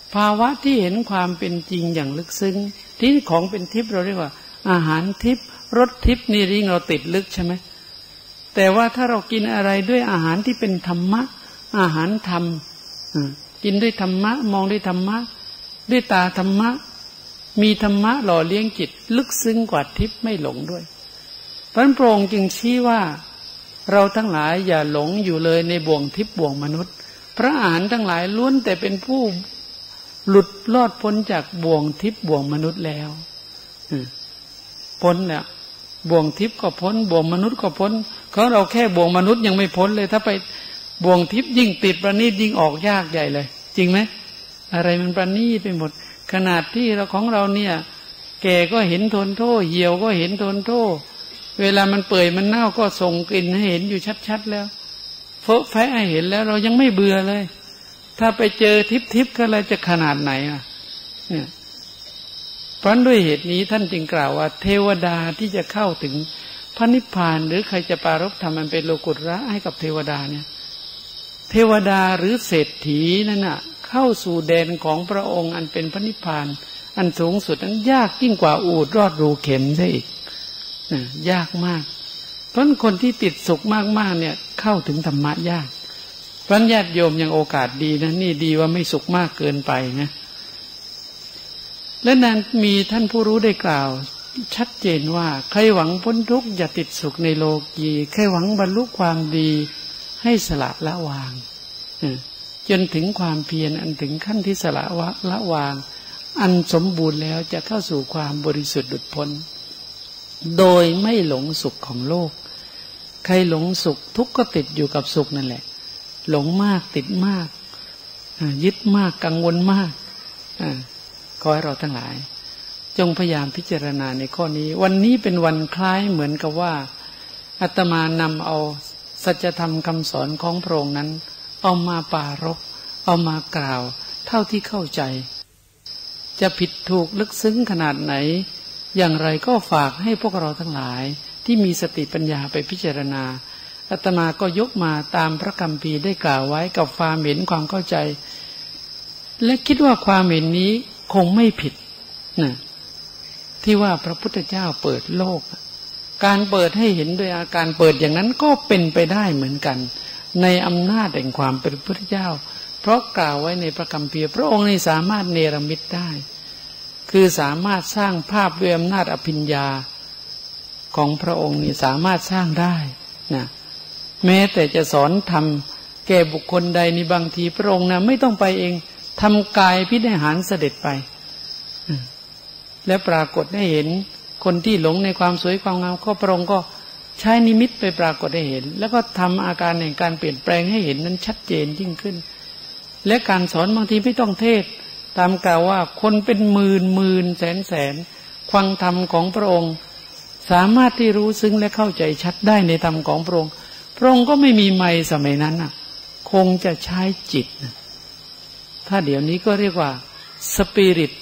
ภาวะที่เห็นความเป็นจริงอย่างลึกซึ้งที่ของเป็นทิพย์เราเรียกว่าอาหารทิพย์รสทิพย์นี่ริ่งเราติดลึกใช่ไหมแต่ว่าถ้าเรากินอะไรด้วยอาหารที่เป็นธรรมะอาหารธรรมกินด้วยธรรมะมองด้วยธรรมะด้วยตาธรรมะมีธรรมะหล่อเลี้ยงจิตลึกซึ้งกว่าทิพย์ไม่หลงด้วยพระพระองค์จึงชี้ว่าเราทั้งหลายอย่าหลงอยู่เลยในบ่วงทิพย์บ่วงมนุษย์พระอรหันต์ทั้งหลายล้วนแต่เป็นผู้หลุดรอดพ้นจากบ่วงทิพย์บ่วงมนุษย์แล้วพ้นแล้วบ่วงทิพย์ก็พ้นบ่วงมนุษย์ก็พ้นเขาเราแค่บ่วงมนุษย์ยังไม่พ้นเลยถ้าไปบ่วงทิพย์ยิ่งติดประณีตยิ่งออกยากใหญ่เลยจริงไหมอะไรมันประณีตไปหมดขนาดที่เราของเราเนี่ยแก่ก็เห็นทนโทษเหี่ยวก็เห็นทนโทษเวลามันเปื่อยมันเน่าก็ส่งกลิ่นให้เห็นอยู่ชัดๆแล้วเฟ้อแฟะให้เห็นแล้วเรายังไม่เบื่อเลยถ้าไปเจอทิพย์ก็เลยจะขนาดไหนอ่ะเนี่ยเพราะด้วยเหตุนี้ท่านจึงกล่าวว่าเทวดาที่จะเข้าถึงพระนิพพานหรือใครจะปรารภธรรมมันเป็นโลกุตระให้กับเทวดาเนี่ยเทวดาหรือเศรษฐีนั่นน่ะเข้าสู่แดนของพระองค์อันเป็นพระนิพพานอันสูงสุดนั้นยากยิ่งกว่าอูฐรอดรูเข็มซะอีกยากมากเพราะคนที่ติดสุขมากๆเนี่ยเข้าถึงธรรมะยากพระญาติโยมยังโอกาสดีนะนี่ดีว่าไม่สุขมากเกินไปนะและนั้นมีท่านผู้รู้ได้กล่าวชัดเจนว่าใครหวังพ้นทุกข์อย่าติดสุขในโลกีใครหวังบรรลุความดีให้สละละวางจนถึงความเพียรอันถึงขั้นที่สละละวางอันสมบูรณ์แล้วจะเข้าสู่ความบริสุทธิ์หลุดพ้นโดยไม่หลงสุขของโลกใครหลงสุขทุกข์ก็ติดอยู่กับสุขนั่นแหละหลงมากติดมากยึดมากกังวลมากขอให้เราทั้งหลายจงพยายามพิจารณาในข้อนี้วันนี้เป็นวันคล้ายเหมือนกับว่าอาตมานำเอาสัจธรรมคำสอนของพระองค์นั้นเอามาปรารภเอามากล่าวเท่าที่เข้าใจจะผิดถูกลึกซึ้งขนาดไหนอย่างไรก็ฝากให้พวกเราทั้งหลายที่มีสติปัญญาไปพิจารณาอาตมาก็ยกมาตามพระคัมภีร์ได้กล่าวไว้กับความเห็นความเข้าใจและคิดว่าความเห็นนี้คงไม่ผิดนะที่ว่าพระพุทธเจ้าเปิดโลกการเปิดให้เห็นโดยอาการเปิดอย่างนั้นก็เป็นไปได้เหมือนกันในอำนาจแห่งความเป็นพระพุทธเจ้าเพราะกล่าวไว้ในพระคัมภีร์พระองค์นี้สามารถเนรมิตได้คือสามารถสร้างภาพด้วยอำนาจอภิญญาของพระองค์นี่สามารถสร้างได้นะแม้แต่จะสอนธรรมแก่บุคคลใดในบางทีพระองค์นะไม่ต้องไปเองทำกายพินิหารเสด็จไปและปรากฏให้เห็นคนที่หลงในความสวยความงามก็พระองค์ก็ใช้นิมิตไปปรากฏให้เห็นแล้วก็ทำอาการแห่งการเปลี่ยนแปลงให้เห็นนั้นชัดเจนยิ่งขึ้นและการสอนบางทีไม่ต้องเทศตามกล่าวว่าคนเป็นหมื่นแสนฟังธรรมของพระองค์สามารถที่รู้ซึ้งและเข้าใจชัดได้ในธรรมของพระองค์พระองค์ก็ไม่มีไมค์สมัยนั้นน่ะคงจะใช้จิตนะถ้าเดี๋ยวนี้ก็เรียกว่าสปิริต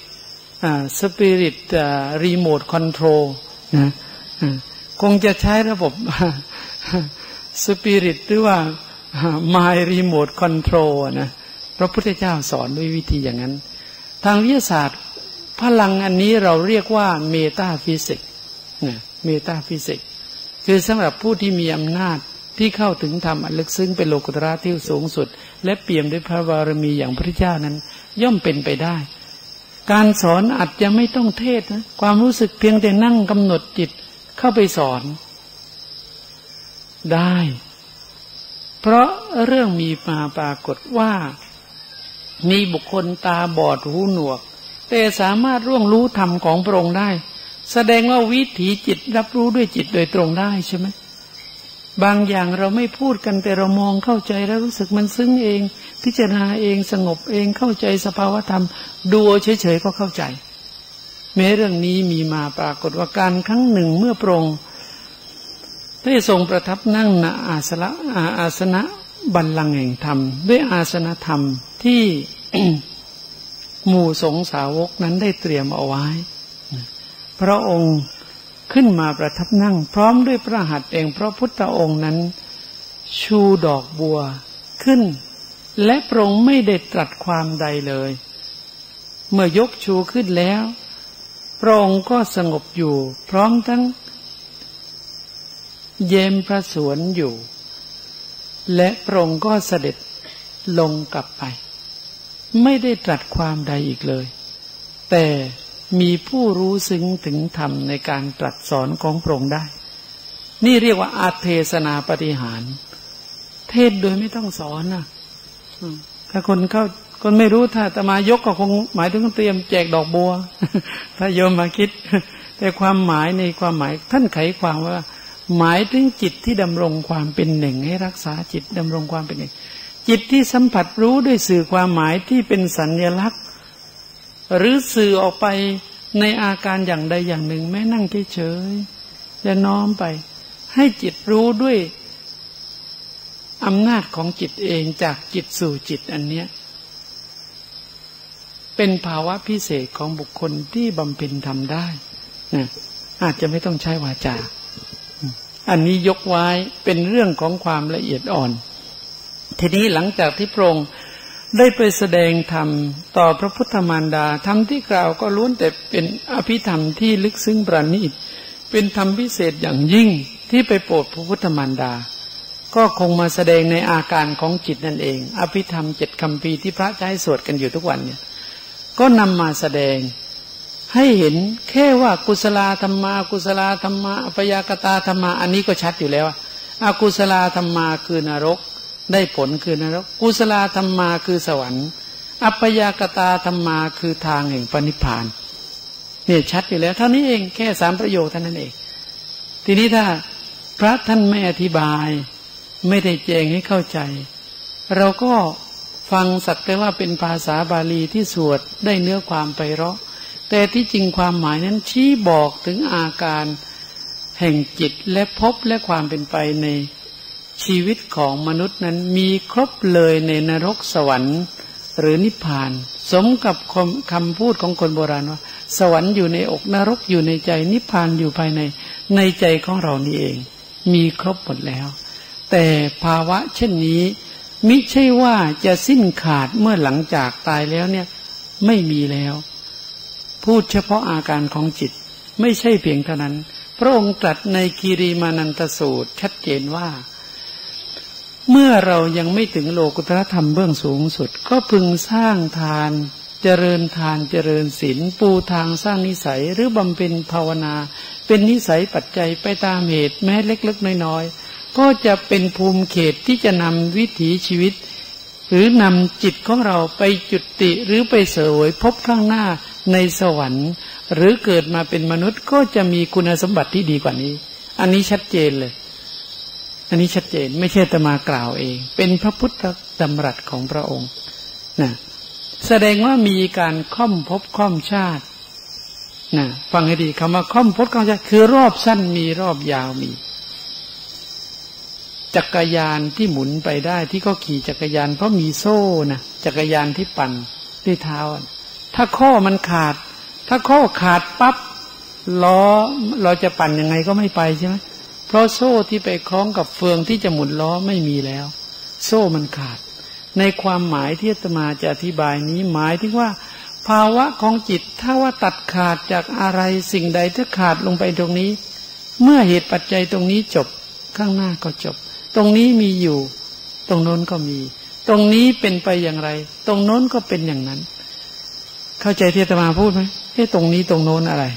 รีโมทคอนโทรลนะคงจะใช้ระบบสปิริตหรือว่าไมค์รีโมทคอนโทรลนะพระพุทธเจ้าสอนด้วยวิธีอย่างนั้นทางวิทยาศาสตร์พลังอันนี้เราเรียกว่าเมตาฟิสิกส์นะเมตาฟิสิกส์คือสำหรับผู้ที่มีอำนาจที่เข้าถึงธรรมอันลึกซึ้งเป็นโลกุตระที่สูงสุดและเปี่ยมด้วยพระบารมีอย่างพระเจ้านั้นย่อมเป็นไปได้การสอนอาจจะไม่ต้องเทศนะความรู้สึกเพียงแต่นั่งกำหนดจิตเข้าไปสอนได้เพราะเรื่องมีมาปรากฏว่ามีบุคคลตาบอดหูหนวกแต่สามารถร่วงรู้ธรรมของพระองค์ได้แสดงว่าวิถีจิตรับรู้ด้วยจิตโดยตรงได้ใช่ไหมบางอย่างเราไม่พูดกันแต่เรามองเข้าใจแล้วรู้สึกมันซึ้งเองพิจารณาเองสงบเองเข้าใจสภาวธรรมดูเฉยๆก็เข้าใจแม้เรื่องนี้มีมาปรากฏว่าการครั้งหนึ่งเมื่อพระองค์ได้ทรงประทับนั่งณอาสนะบัลลังก์แห่งธรรมด้วยอาสนธรรมที่ หมู่สงฆ์สาวกนั้นได้เตรียมเอาไว้พระองค์ขึ้นมาประทับนั่งพร้อมด้วยพระหัตถ์แห่งพระพุทธองค์นั้นชูดอกบัวขึ้นและพระองค์ไม่ได้ตรัสความใดเลยเมื่อยกชูขึ้นแล้วพระองค์ก็สงบอยู่พร้อมทั้งเย็มพระสวนอยู่และพระองค์ก็เสด็จลงกลับไปไม่ได้ตรัสความใดอีกเลยแต่มีผู้รู้ซึ้งถึงธรรมในการตรัสสอนของพระองค์ได้นี่เรียกว่าอาเทศนาปฏิหารเทศโดยไม่ต้องสอนนะถ้าคนไม่รู้ถ้าอาตมายกก็คงหมายถึงเตรียมแจกดอกบัว ถ้าโยมมาคิดแต่ความหมายในความหมายท่านไขความว่าหมายถึงจิตที่ดำรงความเป็นหนึ่งให้รักษาจิตดำรงความเป็นหนึ่งจิตที่สัมผัสรู้ด้วยสื่อความหมายที่เป็นสัญลักษณ์หรือสื่อออกไปในอาการอย่างใดอย่างหนึ่งแม้นั่งเฉยๆและน้อมไปให้จิตรู้ด้วยอำนาจของจิตเองจากจิตสู่จิตอันเนี้ยเป็นภาวะพิเศษของบุคคลที่บำเพ็ญทำได้นะอาจจะไม่ต้องใช้วาจาอันนี้ยกไว้เป็นเรื่องของความละเอียดอ่อนทีนี้หลังจากที่พระองค์ได้ไปแสดงธรรมต่อพระพุทธมารดาธรรมที่กล่าวก็ล้วนแต่เป็นอภิธรรมที่ลึกซึ้งประณีตเป็นธรรมพิเศษอย่างยิ่งที่ไปโปรดพระพุทธมารดาก็คงมาแสดงในอาการของจิตนั่นเองอภิธรรม7 คัมภีร์ที่พระใช้สวดกันอยู่ทุกวันเนี่ยก็นำมาแสดงให้เห็นแค่ว่ากุศลธรรมากุศลธรรมาอัปยากตาธรรมาอันนี้ก็ชัดอยู่แล้วอกุศลธรรมาคือนรกได้ผลคือนรกกุศลธรรมาคือสวรรค์อัปยากตาธรรมาคือทางแห่งพระนิพพานเนี่ยชัดอยู่แล้วเท่านี้เองแค่3 ประโยคเท่านั้นเองทีนี้ถ้าพระท่านไม่อธิบายไม่ได้แจงให้เข้าใจเราก็ฟังสักแต่ว่าเป็นภาษาบาลีที่สวดได้เนื้อความไพเราะแต่ที่จริงความหมายนั้นชี้บอกถึงอาการแห่งจิตและภพและความเป็นไปในชีวิตของมนุษย์นั้นมีครบเลยในนรกสวรรค์หรือนิพพานสมกับคำพูดของคนโบราณว่าสวรรค์อยู่ในอกนรกอยู่ในใจนิพพานอยู่ภายในใจของเรานี่เองมีครบหมดแล้วแต่ภาวะเช่นนี้มิใช่ว่าจะสิ้นขาดเมื่อหลังจากตายแล้วเนี่ยไม่มีแล้วพูดเฉพาะอาการของจิตไม่ใช่เพียงเท่านั้นพระองค์ตรัสในคีรีมานันตสูตรชัดเจนว่าเมื่อเรายังไม่ถึงโลกุตตรธรรมเบื้องสูงสุดก็พึงสร้างทานเจริญทานเจริญศีลปูทางสร้างนิสัยหรือบำเพ็ญภาวนาเป็นนิสัยปัจจัยไปตามเหตุแม้เล็กๆน้อยๆก็จะเป็นภูมิเขตที่จะนำวิถีชีวิตหรือนำจิตของเราไปจุติหรือไปเสวยพบข้างหน้าในสวรรค์หรือเกิดมาเป็นมนุษย์ก็จะมีคุณสมบัติที่ดีกว่านี้อันนี้ชัดเจนเลยอันนี้ชัดเจนไม่ใช่อาตมากล่าวเองเป็นพระพุทธดำรัสของพระองค์นะแสดงว่ามีการค่อมภพค่อมชาตินะฟังให้ดีคำว่าค่อมภพค่อมชาติคือรอบสั้นมีรอบยาวมีจักรยานที่หมุนไปได้ที่เขาขี่จักรยานเพราะมีโซ่นะจักรยานที่ปั่นด้วยเท้าถ้าข้อมันขาดถ้าข้อขาดปั๊บล้อเราจะปั่นยังไงก็ไม่ไปใช่ไหมเพราะโซ่ที่ไปคล้องกับเฟืองที่จะหมุนล้อไม่มีแล้วโซ่มันขาดในความหมายที่อาตมาจะอธิบายนี้หมายถึงว่าภาวะของจิตถ้าว่าตัดขาดจากอะไรสิ่งใดถ้าขาดลงไปตรงนี้เมื่อเหตุปัจจัยตรงนี้จบข้างหน้าก็จบตรงนี้มีอยู่ตรงโน้นก็มีตรงนี้เป็นไปอย่างไรตรงโน้นก็เป็นอย่างนั้นเข้าใจที่อาตมาพูดไหมตรงนี้ตรงโน้นอะไร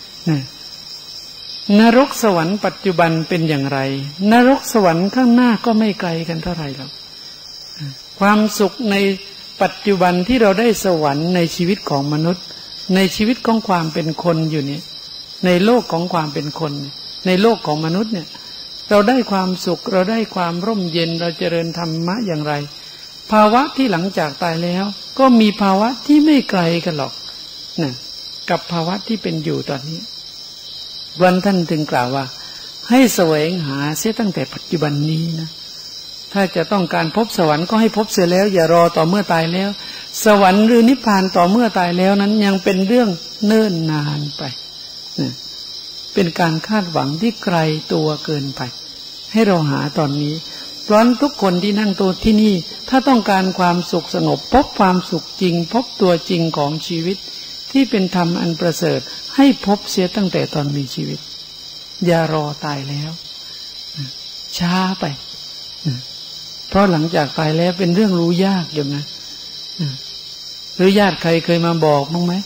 นรกสวรรค์ปัจจุบันเป็นอย่างไรนรกสวรรค์ข้างหน้าก็ไม่ไกลกันเท่าไหร่หรอกความสุขในปัจจุบันที่เราได้สวรรค์ในชีวิตของมนุษย์ในชีวิตของความเป็นคนอยู่นี้ในโลกของความเป็นคนในโลกของมนุษย์เนี่ยเราได้ความสุขเราได้ความร่มเย็นเราเจริญธรรมะอย่างไรภาวะที่หลังจากตายแล้วก็มีภาวะที่ไม่ไกลกันหรอกนะกับภาวะที่เป็นอยู่ตอนนี้วันท่านถึงกล่าวว่าให้แสวงหาเสียตั้งแต่ปัจจุบันนี้นะถ้าจะต้องการพบสวรรค์ก็ให้พบเสียแล้วอย่ารอต่อเมื่อตายแล้วสวรรค์หรือนิพพานต่อเมื่อตายแล้วนั้นยังเป็นเรื่องเนิ่นนานไปนะเป็นการคาดหวังที่ไกลตัวเกินไปให้เราหาตอนนี้
เพราะทุกคนที่นั่งโต๊ะที่นี่ถ้าต้องการความสุขสงบพบความสุขจริงพบตัวจริงของชีวิตที่เป็นธรรมอันประเสริฐให้พบเสียตั้งแต่ตอนมีชีวิตอย่ารอตายแล้วช้าไปเพราะหลังจากตายแล้วเป็นเรื่องรู้ยากอยู่นะหรือญาติใครเคยมาบอกมั้งไหม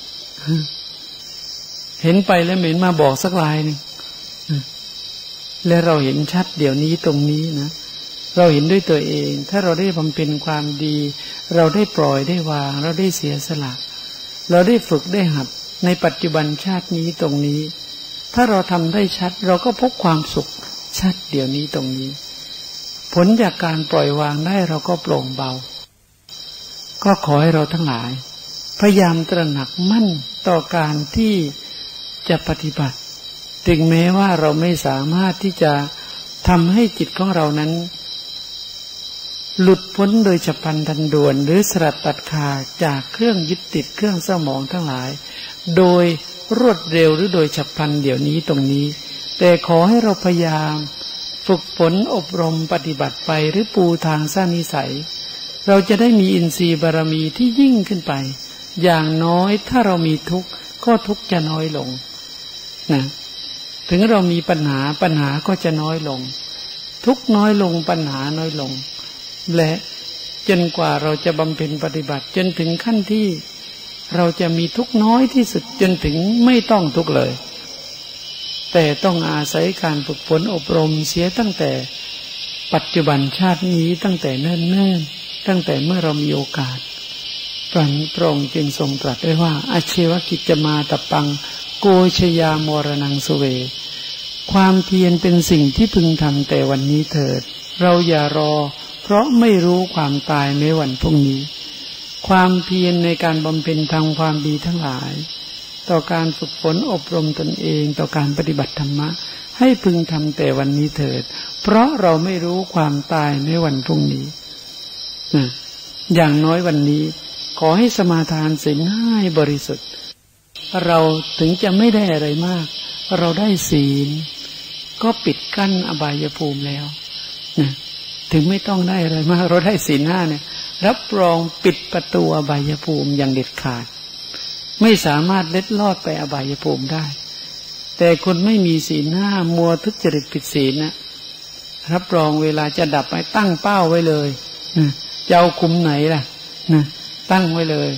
เห็นไปแล้วเหม็นมาบอกสักลายหนึ่งและเราเห็นชัดเดี๋ยวนี้ตรงนี้นะเราเห็นด้วยตัวเองถ้าเราได้บำเพ็ญความดีเราได้ปล่อยได้วางเราได้เสียสละเราได้ฝึกได้หัดในปัจจุบันชาตินี้ตรงนี้ถ้าเราทำได้ชัดเราก็พบความสุขชัดเดี๋ยวนี้ตรงนี้ผลจากการปล่อยวางได้เราก็โปร่งเบาก็ขอให้เราทั้งหลายพยายามตระหนักมั่นต่อการที่จะปฏิบัติถึงแม้ว่าเราไม่สามารถที่จะทำให้จิตของเรานั้นหลุดพ้นโดยฉับพลันทันด่วนหรือสลัดตัดขาดจากเครื่องยึดติดเครื่องเศร้าหมองทั้งหลายโดยรวดเร็วหรือโดยฉับพลันเดี๋ยวนี้ตรงนี้แต่ขอให้เราพยายามฝึกฝนอบรมปฏิบัติไปหรือปูทางสร้างนิสัยเราจะได้มีอินทรีย์บารมีที่ยิ่งขึ้นไปอย่างน้อยถ้าเรามีทุกข์ก็ทุกข์จะน้อยลงนะถึงเรามีปัญหาก็จะน้อยลงทุกข์น้อยลงปัญหาน้อยลงและจนกว่าเราจะบำเพ็ญปฏิบัติจนถึงขั้นที่เราจะมีทุกข์น้อยที่สุดจนถึงไม่ต้องทุกข์เลยแต่ต้องอาศัยการฝึกฝนอบรมเสียตั้งแต่ปัจจุบันชาตินี้ตั้งแต่เนิ่นๆตั้งแต่เมื่อเรามีโอกาสพระองค์จึงทรงตรัสไว้ว่าอาเชวกิจจมาตปังโกชยามรณังสุเวความเพียรเป็นสิ่งที่พึงทำแต่วันนี้เถิดเราอย่ารอเพราะไม่รู้ความตายในวันพรุ่งนี้ความเพียรในการบำเพ็ญทำความดีทั้งหลายต่อการฝึกฝนอบรมตนเองต่อการปฏิบัติธรรมะให้พึงทำแต่วันนี้เถิดเพราะเราไม่รู้ความตายในวันพรุ่งนี้อย่างน้อยวันนี้ขอให้สมาทานศีลให้บริสุทธิ์เราถึงจะไม่ได้อะไรมากเราได้ศีลก็ปิดกั้นอบายภูมิแล้วนะถึงไม่ต้องได้อะไรมากเราได้ศีลห้าเนี่ยรับรองปิดประตูอบายภูมิอย่างเด็ดขาดไม่สามารถเล็ดลอดไปอบายภูมิได้แต่คนไม่มีศีลห้ามัวทุจริตผิดศีลนะรับรองเวลาจะดับไปตั้งเป้าไว้เลยจะเอาคุมไหนล่ะตั้งไว้เลย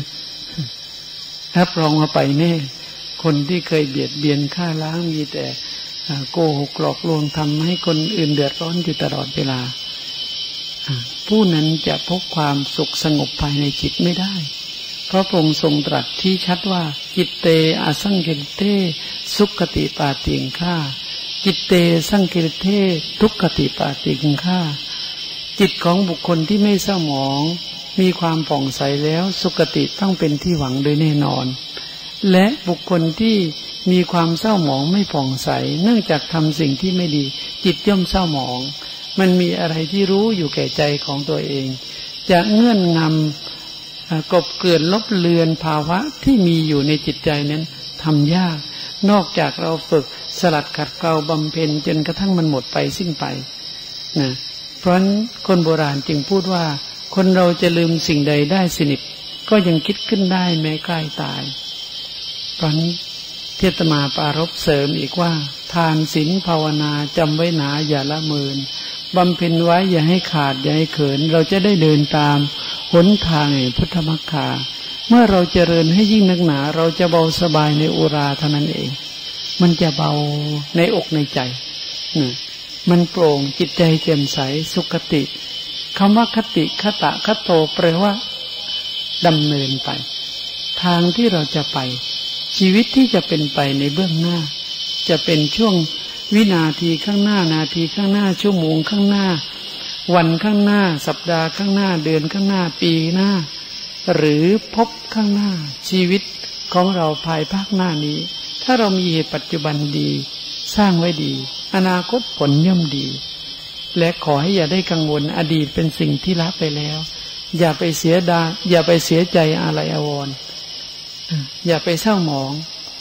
รับรองมาไปแน่คนที่เคยเบียดเบียนฆ่าล้างมีแต่โกหกหลอกลวงทำให้คนอื่นเดือดร้อนอยู่ตลอดเวลาผู้นั้นจะพบความสุขสงบภายในจิตไม่ได้เพราะพระองค์ทรงตรัสที่ชัดว่าจิตเตอสังเกตเตสุขติปาติงฆ่าจิตเตสังเกตเตทุกขติปาติงฆ่าจิตของบุคคลที่ไม่เศร้าหมองมีความผ่องใสแล้วสุขติต้องเป็นที่หวังโดยแน่นอนและบุคคลที่มีความเศร้าหมองไม่ผ่องใสเนื่องจากทำสิ่งที่ไม่ดีจิตย่อมเศร้าหมองมันมีอะไรที่รู้อยู่แก่ใจของตัวเองจะเงื่อนงำกบเกลื่อนลบเลือนภาวะที่มีอยู่ในจิตใจนั้นทำยากนอกจากเราฝึกสลัดขัดเกลาบำเพ็ญจนกระทั่งมันหมดไปสิ้นไปนะเพราะฉะนั้นคนโบราณจึงพูดว่าคนเราจะลืมสิ่งใดได้สนิทก็ยังคิดขึ้นได้แม้ใกล้ตายเพราะนั้นเทศมาปารภเสริมอีกว่าทานศีลภาวนาจำไว้หนาอย่าละเมินบำเพ็ญไว้อย่าให้ขาดอย่าให้เขินเราจะได้เดินตามหนทางแห่งพุทธมรรคเมื่อเราเจริญให้ยิ่งนักหนาเราจะเบาสบายในอุราเท่านั้นเองมันจะเบาในอกในใจมันโปร่งจิตใจแจ่มใสสุขติคำว่าคติคตะคโตแปลว่าดำเนินไปทางที่เราจะไปชีวิตที่จะเป็นไปในเบื้องหน้าจะเป็นช่วงวินาทีข้างหน้านาทีข้างหน้าชั่วโมงข้างหน้าวันข้างหน้าสัปดาห์ข้างหน้าเดือนข้างหน้าปีหน้าหรือพบข้างหน้าชีวิตของเราภายภาคหน้านี้ถ้าเรามีเหตุปัจจุบันดีสร้างไว้ดีอนาคตผลย่อมดีและขอให้อย่าได้กังวลอดีตเป็นสิ่งที่ละไปแล้วอย่าไปเสียดายอย่าไปเสียใจอะไรอาวรณ์อย่าไปเศร้าหมอง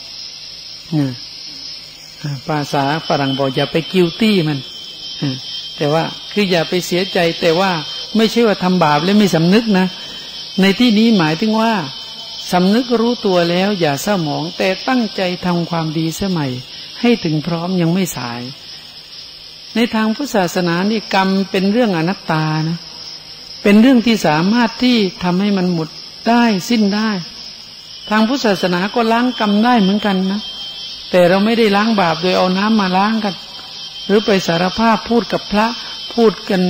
ภาษาฝรั่งบอกอย่าไปกิลตี้มันแต่ว่าคืออย่าไปเสียใจแต่ว่าไม่ใช่ว่าทำบาปแล้วไม่สำนึกนะในที่นี้หมายถึงว่าสำนึกรู้ตัวแล้วอย่าเศร้าหมองแต่ตั้งใจทำความดีเสียใหม่ให้ถึงพร้อมยังไม่สายในทางพุทธศาสนานี่กรรมเป็นเรื่องอนัตตานะเป็นเรื่องที่สามารถที่ทำให้มันหมดได้สิ้นได้ทางพุทธศาสนาก็ล้างกรรมได้เหมือนกันนะแต่เราไม่ได้ล้างบาปโดยเอาน้ำมาล้างกันหรือไปสารภาพพูดกับพระพูดกัน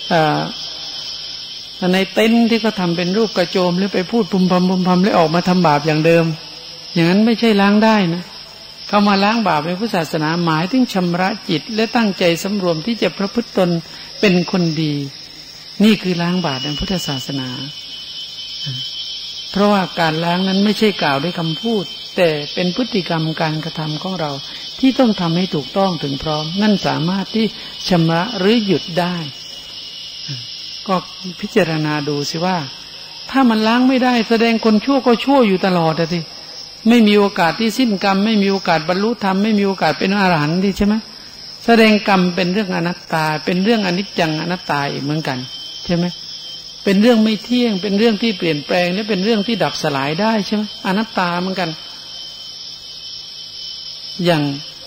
ในเต็นท์ที่เขาทำเป็นรูปกระโจมหรือไปพูดพุ่มพำแล้วออกมาทำบาปอย่างเดิมอย่างนั้นไม่ใช่ล้างได้นะเขามาล้างบาปในพุทธศาสนาหมายถึงชำระจิตและตั้งใจสำรวมที่จะประพฤติตนเป็นคนดีนี่คือล้างบาปในพุทธศาสนาเพราะว่าการล้างนั้นไม่ใช่กล่าวด้วยคำพูดแต่เป็นพฤติกรรมการกระทำของเราที่ต้องทำให้ถูกต้องถึงพร้อมนั่นสามารถที่ชำระหรือหยุดได้ก็พิจารณาดูสิว่าถ้ามันล้างไม่ได้แสดงคนชั่วก็ชั่วอยู่ตลอดสิไม่มีโอกาสที่สิ้นกรรมไม่มีโอกาสบรรลุธรรมไม่มีโอกาสเป็นอรหันต์ดิใช่ไหมแสดงกรรมเป็นเรื่องอนัตตาเป็นเรื่องอนิจจังอนัตตาอีกเหมือนกันใช่ไหมเป็นเรื่องไม่เที่ยงเป็นเรื่องที่เปลี่ยนแปลงและเป็นเรื่องที่ดับสลายได้ใช่ไหมอนัตตาเหมือนกันอย่าง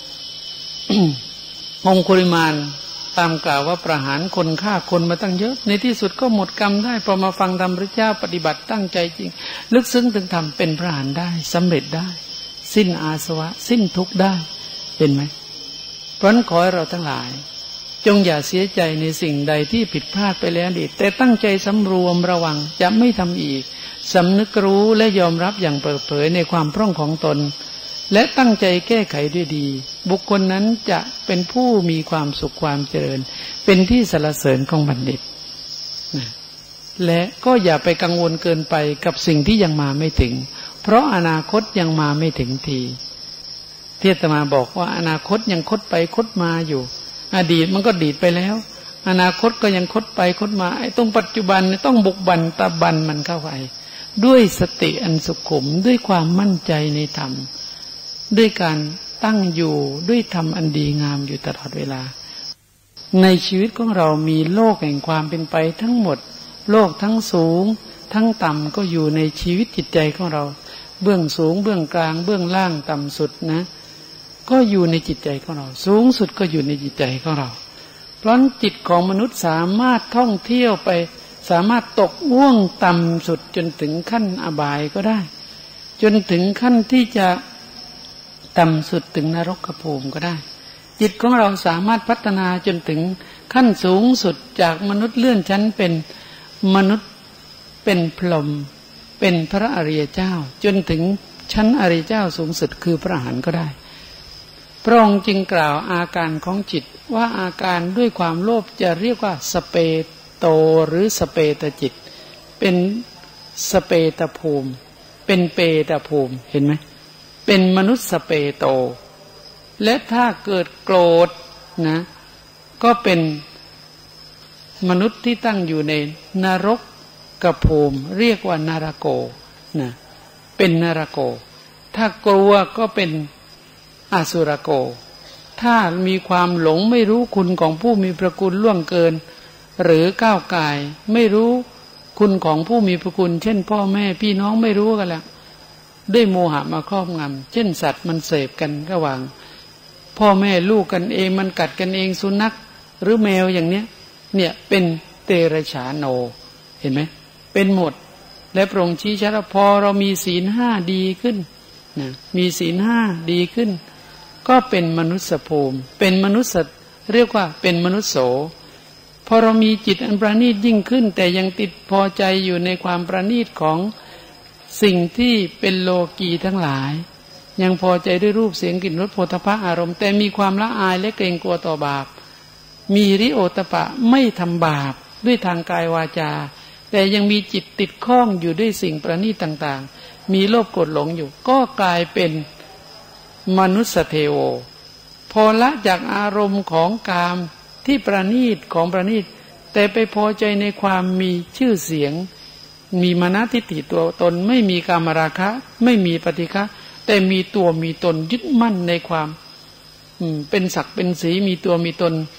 องคุลิมานตามกล่าวว่าประหารคนฆ่าคนมาตั้งเยอะในที่สุดก็หมดกรรมได้พอมาฟังธรรมพระเจ้าปฏิบัติตั้งใจจริงลึกซึ้งถึงธรรมเป็นพระอรหันต์ได้สำเร็จได้สิ้นอาสวะสิ้นทุกข์ได้เห็นไหมเพราะฉะนั้นขอให้เราทั้งหลายจงอย่าเสียใจในสิ่งใดที่ผิดพลาดไปแล้วอดีตแต่ตั้งใจสำรวมระวังจะไม่ทำอีกสำนึกรู้และยอมรับอย่างเปิดเผยในความพร่องของตนและตั้งใจแก้ไขด้วยดีบุคคลนั้นจะเป็นผู้มีความสุขความเจริญเป็นที่สรรเสริญของบัณฑิตนะและก็อย่าไปกังวลเกินไปกับสิ่งที่ยังมาไม่ถึงเพราะอนาคตยังมาไม่ถึงทีที่อาตมาบอกว่าอนาคตยังคดไปคดมาอยู่อดีตมันก็ดีดไปแล้วอนาคตก็ยังคดไปคดมาไอ้ตรงปัจจุบันต้องบุกบั่นตะบันมันเข้าไปด้วยสติอันสุขุมด้วยความมั่นใจในธรรมด้วยการตั้งอยู่ด้วยธรรมอันดีงามอยู่ตลอดเวลาในชีวิตของเรามีโลกแห่งความเป็นไปทั้งหมดโลกทั้งสูงทั้งต่ำก็อยู่ในชีวิตจิตใจของเราเบื้องสูงเบื้องกลางเบื้องล่างต่ำสุดนะก็อยู่ในจิตใจของเราสูงสุดก็อยู่ในจิตใจของเราเพราะจิตของมนุษย์สามารถท่องเที่ยวไปสามารถตกห่วงต่ำสุดจนถึงขั้นอบายก็ได้จนถึงขั้นที่จะต่ำสุดถึงนรกภูมิก็ได้จิตของเราสามารถพัฒนาจนถึงขั้นสูงสุดจากมนุษย์เลื่อนชั้นเป็นมนุษย์เป็นพรหมเป็นพระอริยเจ้าจนถึงชั้นอริยเจ้าสูงสุดคือพระอรหันต์ก็ได้พระองค์จึงกล่าวอาการของจิตว่าอาการด้วยความโลภจะเรียกว่าสเปโตหรือสเปตจิตเป็นสเปตภูมิเป็นเปตภูมิเห็นไหมเป็นมนุษย์สเปโตและถ้าเกิดโกรธนะก็เป็นมนุษย์ที่ตั้งอยู่ในนรกกภูมิเรียกว่านรโกนะเป็นนรโกถ้ากลัวก็เป็นอสุรโกถ้ามีความหลงไม่รู้คุณของผู้มีพระคุณล่วงเกินหรือก้าวก่ายไม่รู้คุณของผู้มีพระคุณเช่นพ่อแม่พี่น้องไม่รู้กันแล้วด้วยโมหะมาครอบงำเช่นสัตว์มันเสพกันระหว่างพ่อแม่ลูกกันเองมันกัดกันเองสุนัขหรือแมวอย่างเนี้ยเนี่ยเป็นเตระฉาโนเห็นไหมเป็นหมดและพระองค์ชี้ชัดว่าพอเรามีศีลห้าดีขึ้นนะมีศีลห้าดีขึ้นก็เป็นมนุษย์ภูมิเป็นมนุษย์เรียกว่าเป็นมนุษย์โสพอเรามีจิตอันประณีตยิ่งขึ้นแต่ยังติดพอใจอยู่ในความประณีตของสิ่งที่เป็นโลกีทั้งหลายยังพอใจด้วยรูปเสียงกลิ่นรสโผฏฐัพพะอารมณ์แต่มีความละอายและเกรงกลัวต่อบาปมีริโอตปะไม่ทำบาปด้วยทางกายวาจาแต่ยังมีจิตติดข้องอยู่ด้วยสิ่งประณีตต่างๆมีโลภโกรธหลงอยู่ก็กลายเป็นมนุษย์เทโวพอละจากอารมณ์ของกามที่ประณีตของประณีตแต่ไปพอใจในความมีชื่อเสียงมีมานะทิฏฐิตัวตนไม่มีกามราคะไม่มีปฏิฆะแต่มีตัวมีตนยึดมั่นในความเป็นศักดิ์เป็นศรีมีตัวมีตน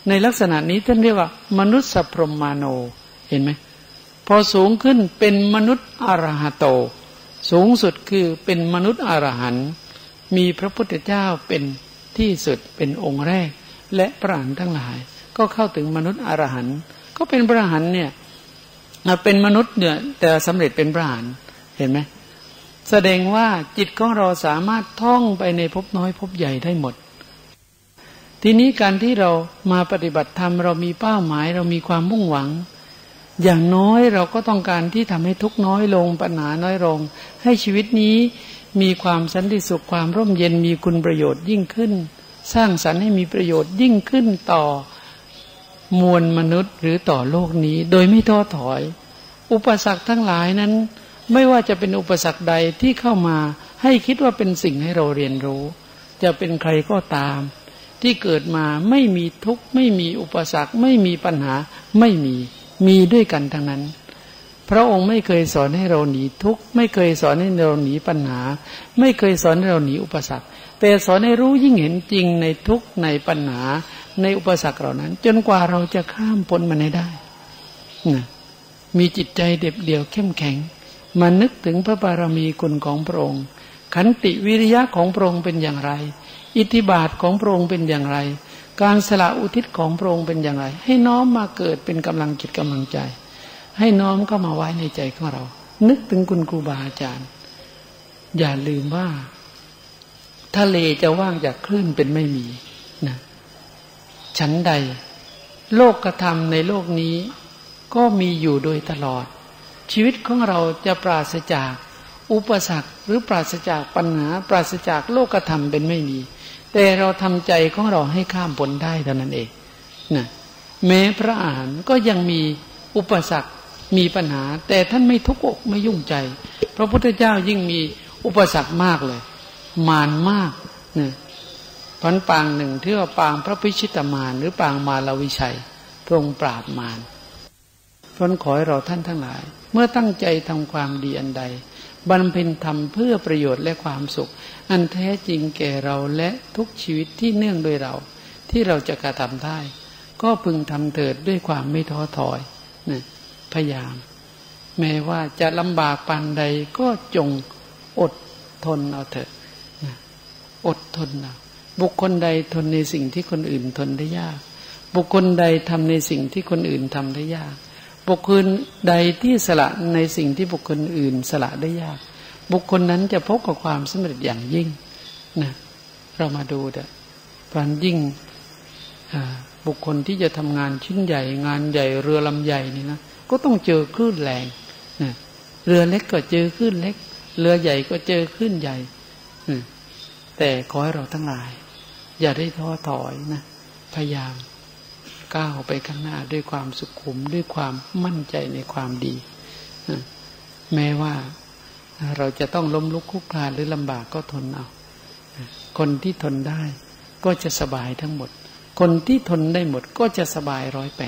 ในลักษณะนี้ท่านเรียกว่ามนุษย์สัพพรหมาโนเห็นไหมพอสูงขึ้นเป็นมนุษย์อรหโตสูงสุดคือเป็นมนุษย์อรหันต์มีพระพุทธเจ้าเป็นที่สุดเป็นองค์แรกและพระอรหันต์ทั้งหลายก็เข้าถึงมนุษย์อรหันต์ก็เป็นพระอรหันต์เนี่ยเป็นมนุษย์เนี่ยแต่สำเร็จเป็นพระอรหันต์เห็นไหมแสดงว่าจิตของเราสามารถท่องไปในภพน้อยภพใหญ่ได้หมดทีนี้การที่เรามาปฏิบัติธรรมเรามีเป้าหมายเรามีความมุ่งหวังอย่างน้อยเราก็ต้องการที่ทำให้ทุกข์น้อยลงปัญหาน้อยลงให้ชีวิตนี้มีความสันติสุขความร่มเย็นมีคุณประโยชน์ยิ่งขึ้นสร้างสรรค์ให้มีประโยชน์ยิ่งขึ้นต่อมวลมนุษย์หรือต่อโลกนี้โดยไม่ท้อถอยอุปสรรคทั้งหลายนั้นไม่ว่าจะเป็นอุปสรรคใดที่เข้ามาให้คิดว่าเป็นสิ่งให้เราเรียนรู้จะเป็นใครก็ตามที่เกิดมาไม่มีทุกข์ไม่มีอุปสรรคไม่มีปัญหาไม่มีด้วยกันทั้งนั้นพระองค์ไม่เคยสอนให้เราหนีทุกข์ไม่เคยสอนให้เราหนีปัญหาไม่เคยสอนให้เราหนีอุปสรรคแต่สอนให้รู้ยิ่งเห็นจริงในทุกข์ในปัญหาในอุปสรรคเหล่านั้นจนกว่าเราจะข้ามพ้นมันได้นะมีจิตใจเด็ดเดี่ยวเข้มแข็งมานึกถึงพระบารมีคุณของพระองค์ขันติวิริยะของพระองค์เป็นอย่างไรอิทธิบาทของพระองค์เป็นอย่างไรการสละอุทิศของพระองค์เป็นอย่างไรให้น้อมมาเกิดเป็นกำลังจิตกำลังใจให้น้อมเข้ามาไว้ในใจของเรานึกถึงคุณครูบาอาจารย์อย่าลืมว่าทะเลจะว่างจากคลื่นเป็นไม่มีนะฉันใดโลกธรรมในโลกนี้ก็มีอยู่โดยตลอดชีวิตของเราจะปราศจากอุปสรรคหรือปราศจากปัญหาปราศจากโลกธรรมเป็นไม่มีแต่เราทำใจของเราให้ข้ามพ้นได้เท่านั้นเองนะแม้พระอรหันต์ก็ยังมีอุปสรรคมีปัญหาแต่ท่านไม่ทุกข์อกไม่ยุ่งใจพระพุทธเจ้ายิ่งมีอุปสรรคมากเลยมารมากนะพันปางหนึ่งที่ว่าปางพระพิชิตมารหรือปางมารวิชัยพระองค์ปราบมารเพราะขอให้เราท่านทั้งหลายเมื่อตั้งใจทำความดีอันใดบำเพ็ญธรรมเพื่อประโยชน์และความสุขอันแท้จริงแก่เราและทุกชีวิตที่เนื่องโดยเราที่เราจะกระทำได้ก็พึงทำเถิดด้วยความไม่ท้อถอยนะพยายามแม้ว่าจะลำบากปานใดก็จงอดทนเอาเถิดนะอดทนเอาบุคคลใดทนในสิ่งที่คนอื่นทนได้ยากบุคคลใดทำในสิ่งที่คนอื่นทำได้ยากบุคคลใดที่สละในสิ่งที่บุคคลอื่นสละได้ยากบุคคลนั้นจะพบกับความสำเร็จอย่างยิ่งนะเรามาดูเถอะเพราะยิ่งบุคคลที่จะทำงานชิ้นใหญ่งานใหญ่เรือลำใหญ่นี่นะก็ต้องเจอคลื่นแรงนะเรือเล็กก็เจอคลื่นเล็กเรือใหญ่ก็เจอคลื่นใหญ่แต่ขอให้เราทั้งหลายอย่าได้ท้อถอยนะพยายามก้าวไปข้างหน้าด้วยความสุขุมด้วยความมั่นใจในความดีแม้ว่าเราจะต้องล้มลุกคลุกคลานหรือลำบากก็ทนเอาคนที่ทนได้ก็จะสบายทั้งหมดคนที่ทนได้หมดก็จะสบาย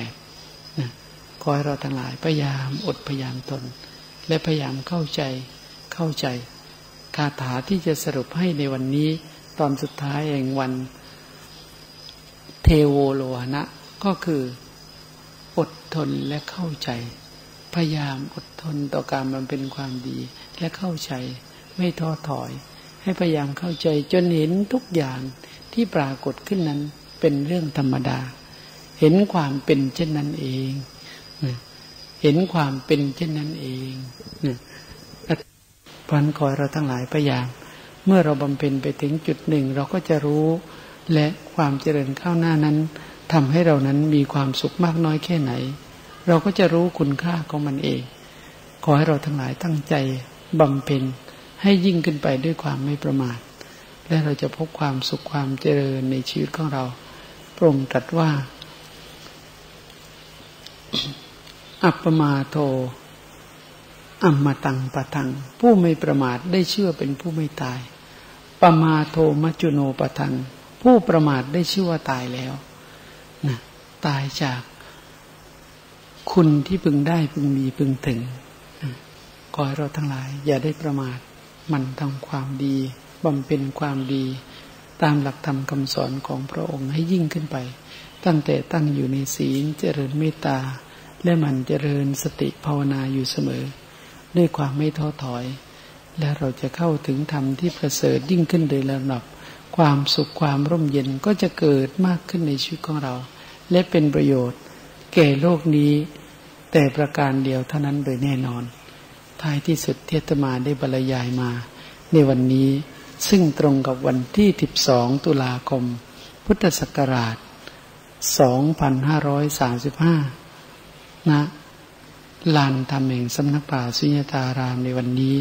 108นะขอให้เราทั้งหลายพยายามอดพยายามทนและพยายามเข้าใจคาถาที่จะสรุปให้ในวันนี้ตอนสุดท้ายแห่งวันเทโวโลหณะก็คืออดทนและเข้าใจพยายามอดทนต่อการบำเพ็ญความดีและเข้าใจไม่ท้อถอยให้พยายามเข้าใจจนเห็นทุกอย่างที่ปรากฏขึ้นนั้นเป็นเรื่องธรรมดาเห็นความเป็นเช่นนั้นเองเห็นความเป็นเช่นนั้นเองเพราะฉะนั้นขอเราทั้งหลายพยายามเมื่อเราบำเพ็ญไปถึงจุดหนึ่งเราก็จะรู้และความเจริญก้าวหน้านั้นทำให้เรานั้นมีความสุขมากน้อยแค่ไหนเราก็จะรู้คุณค่าของมันเองขอให้เราทั้งหลายตั้งใจบำเพ็ญให้ยิ่งขึ้นไปด้วยความไม่ประมาทและเราจะพบความสุขความเจริญในชีวิตของเราพระองค์ตรัสว่า อัปปมาโทอัมมตังปะทังผู้ไม่ประมาทได้ชื่อเป็นผู้ไม่ตายปมาโทมัจจุโนปะทังผู้ประมาทได้ชื่อว่าตายแล้วนะตายจากคุณที่พึงได้พึงมีพึงถึงขอให้เราทั้งหลายอย่าได้ประมาทมันทำความดีบำเพ็ญความดีตามหลักธรรมคำสอนของพระองค์ให้ยิ่งขึ้นไปตั้งแต่ตั้งอยู่ในศีลเจริญเมตตาและมันเจริญสติภาวนาอยู่เสมอด้วยความไม่ท้อถอยและเราจะเข้าถึงธรรมที่ประเสริฐยิ่งขึ้นโดยลำดับความสุขความร่มเย็นก็จะเกิดมากขึ้นในชีวิตของเราและเป็นประโยชน์แก่โลกนี้แต่ประการเดียวเท่านั้นโดยแน่นอนท้ายที่สุดที่อาตมาได้บรรยายมาในวันนี้ซึ่งตรงกับวันที่12ตุลาคมพุทธศักราช2535ณลานธรรมแห่งสำนักป่าสุญญตารามในวันนี้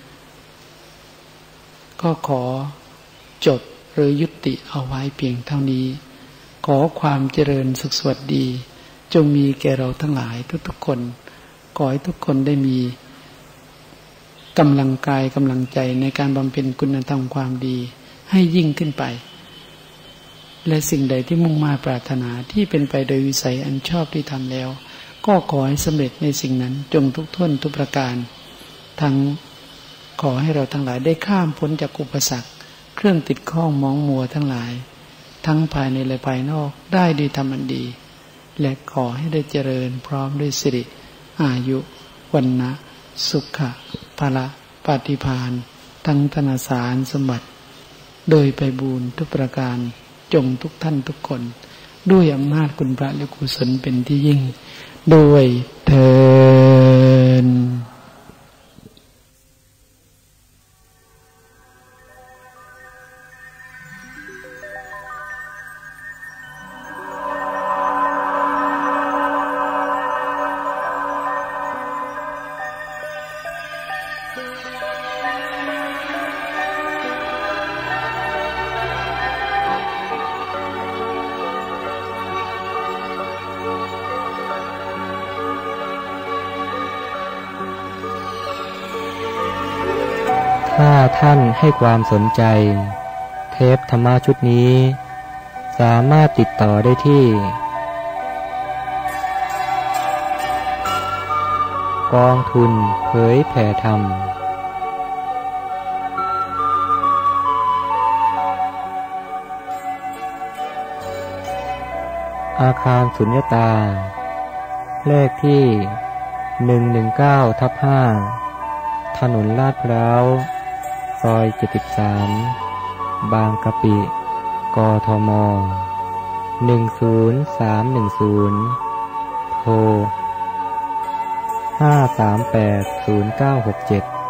ก็ขอจบหรือยุติเอาไว้เพียงเท่านี้ขอความเจริญสุขสวัสดีจงมีแก่เราทั้งหลายทุกๆคนขอให้ทุกคนได้มีกำลังกายกำลังใจในการบำเพ็ญคุณธรรมความดีให้ยิ่งขึ้นไปและสิ่งใดที่มุ่งมาปรารถนาที่เป็นไปโดยวิสัยอันชอบที่ทำแล้วก็ขอให้สำเร็จในสิ่งนั้นจงทุกท่วนทุกประการทั้งขอให้เราทั้งหลายได้ข้ามพ้นจากอุปสรรคเครื่องติดข้องมองมัวทั้งหลายทั้งภายในและภายนอกได้ด้วยธรรมอันดีและขอให้ได้เจริญพร้อมด้วยสิริอายุวันนะสุขะพละปฏิภาณทั้งธนสารสมบัติโดยไปบูรณ์ทุกประการจงทุกท่านทุกคนด้วยอำนาจคุณพระและกุศลเป็นที่ยิ่งด้วยเถิด
ถ้าท่านให้ความสนใจเทปธรรมะชุดนี้สามารถติดต่อได้ที่กองทุนเผยแผ่ธรรมอาคารสุญญตาเลขที่119/5ถนนลาดพร้าวซอย73บางกะปิกทม10310โทร5380967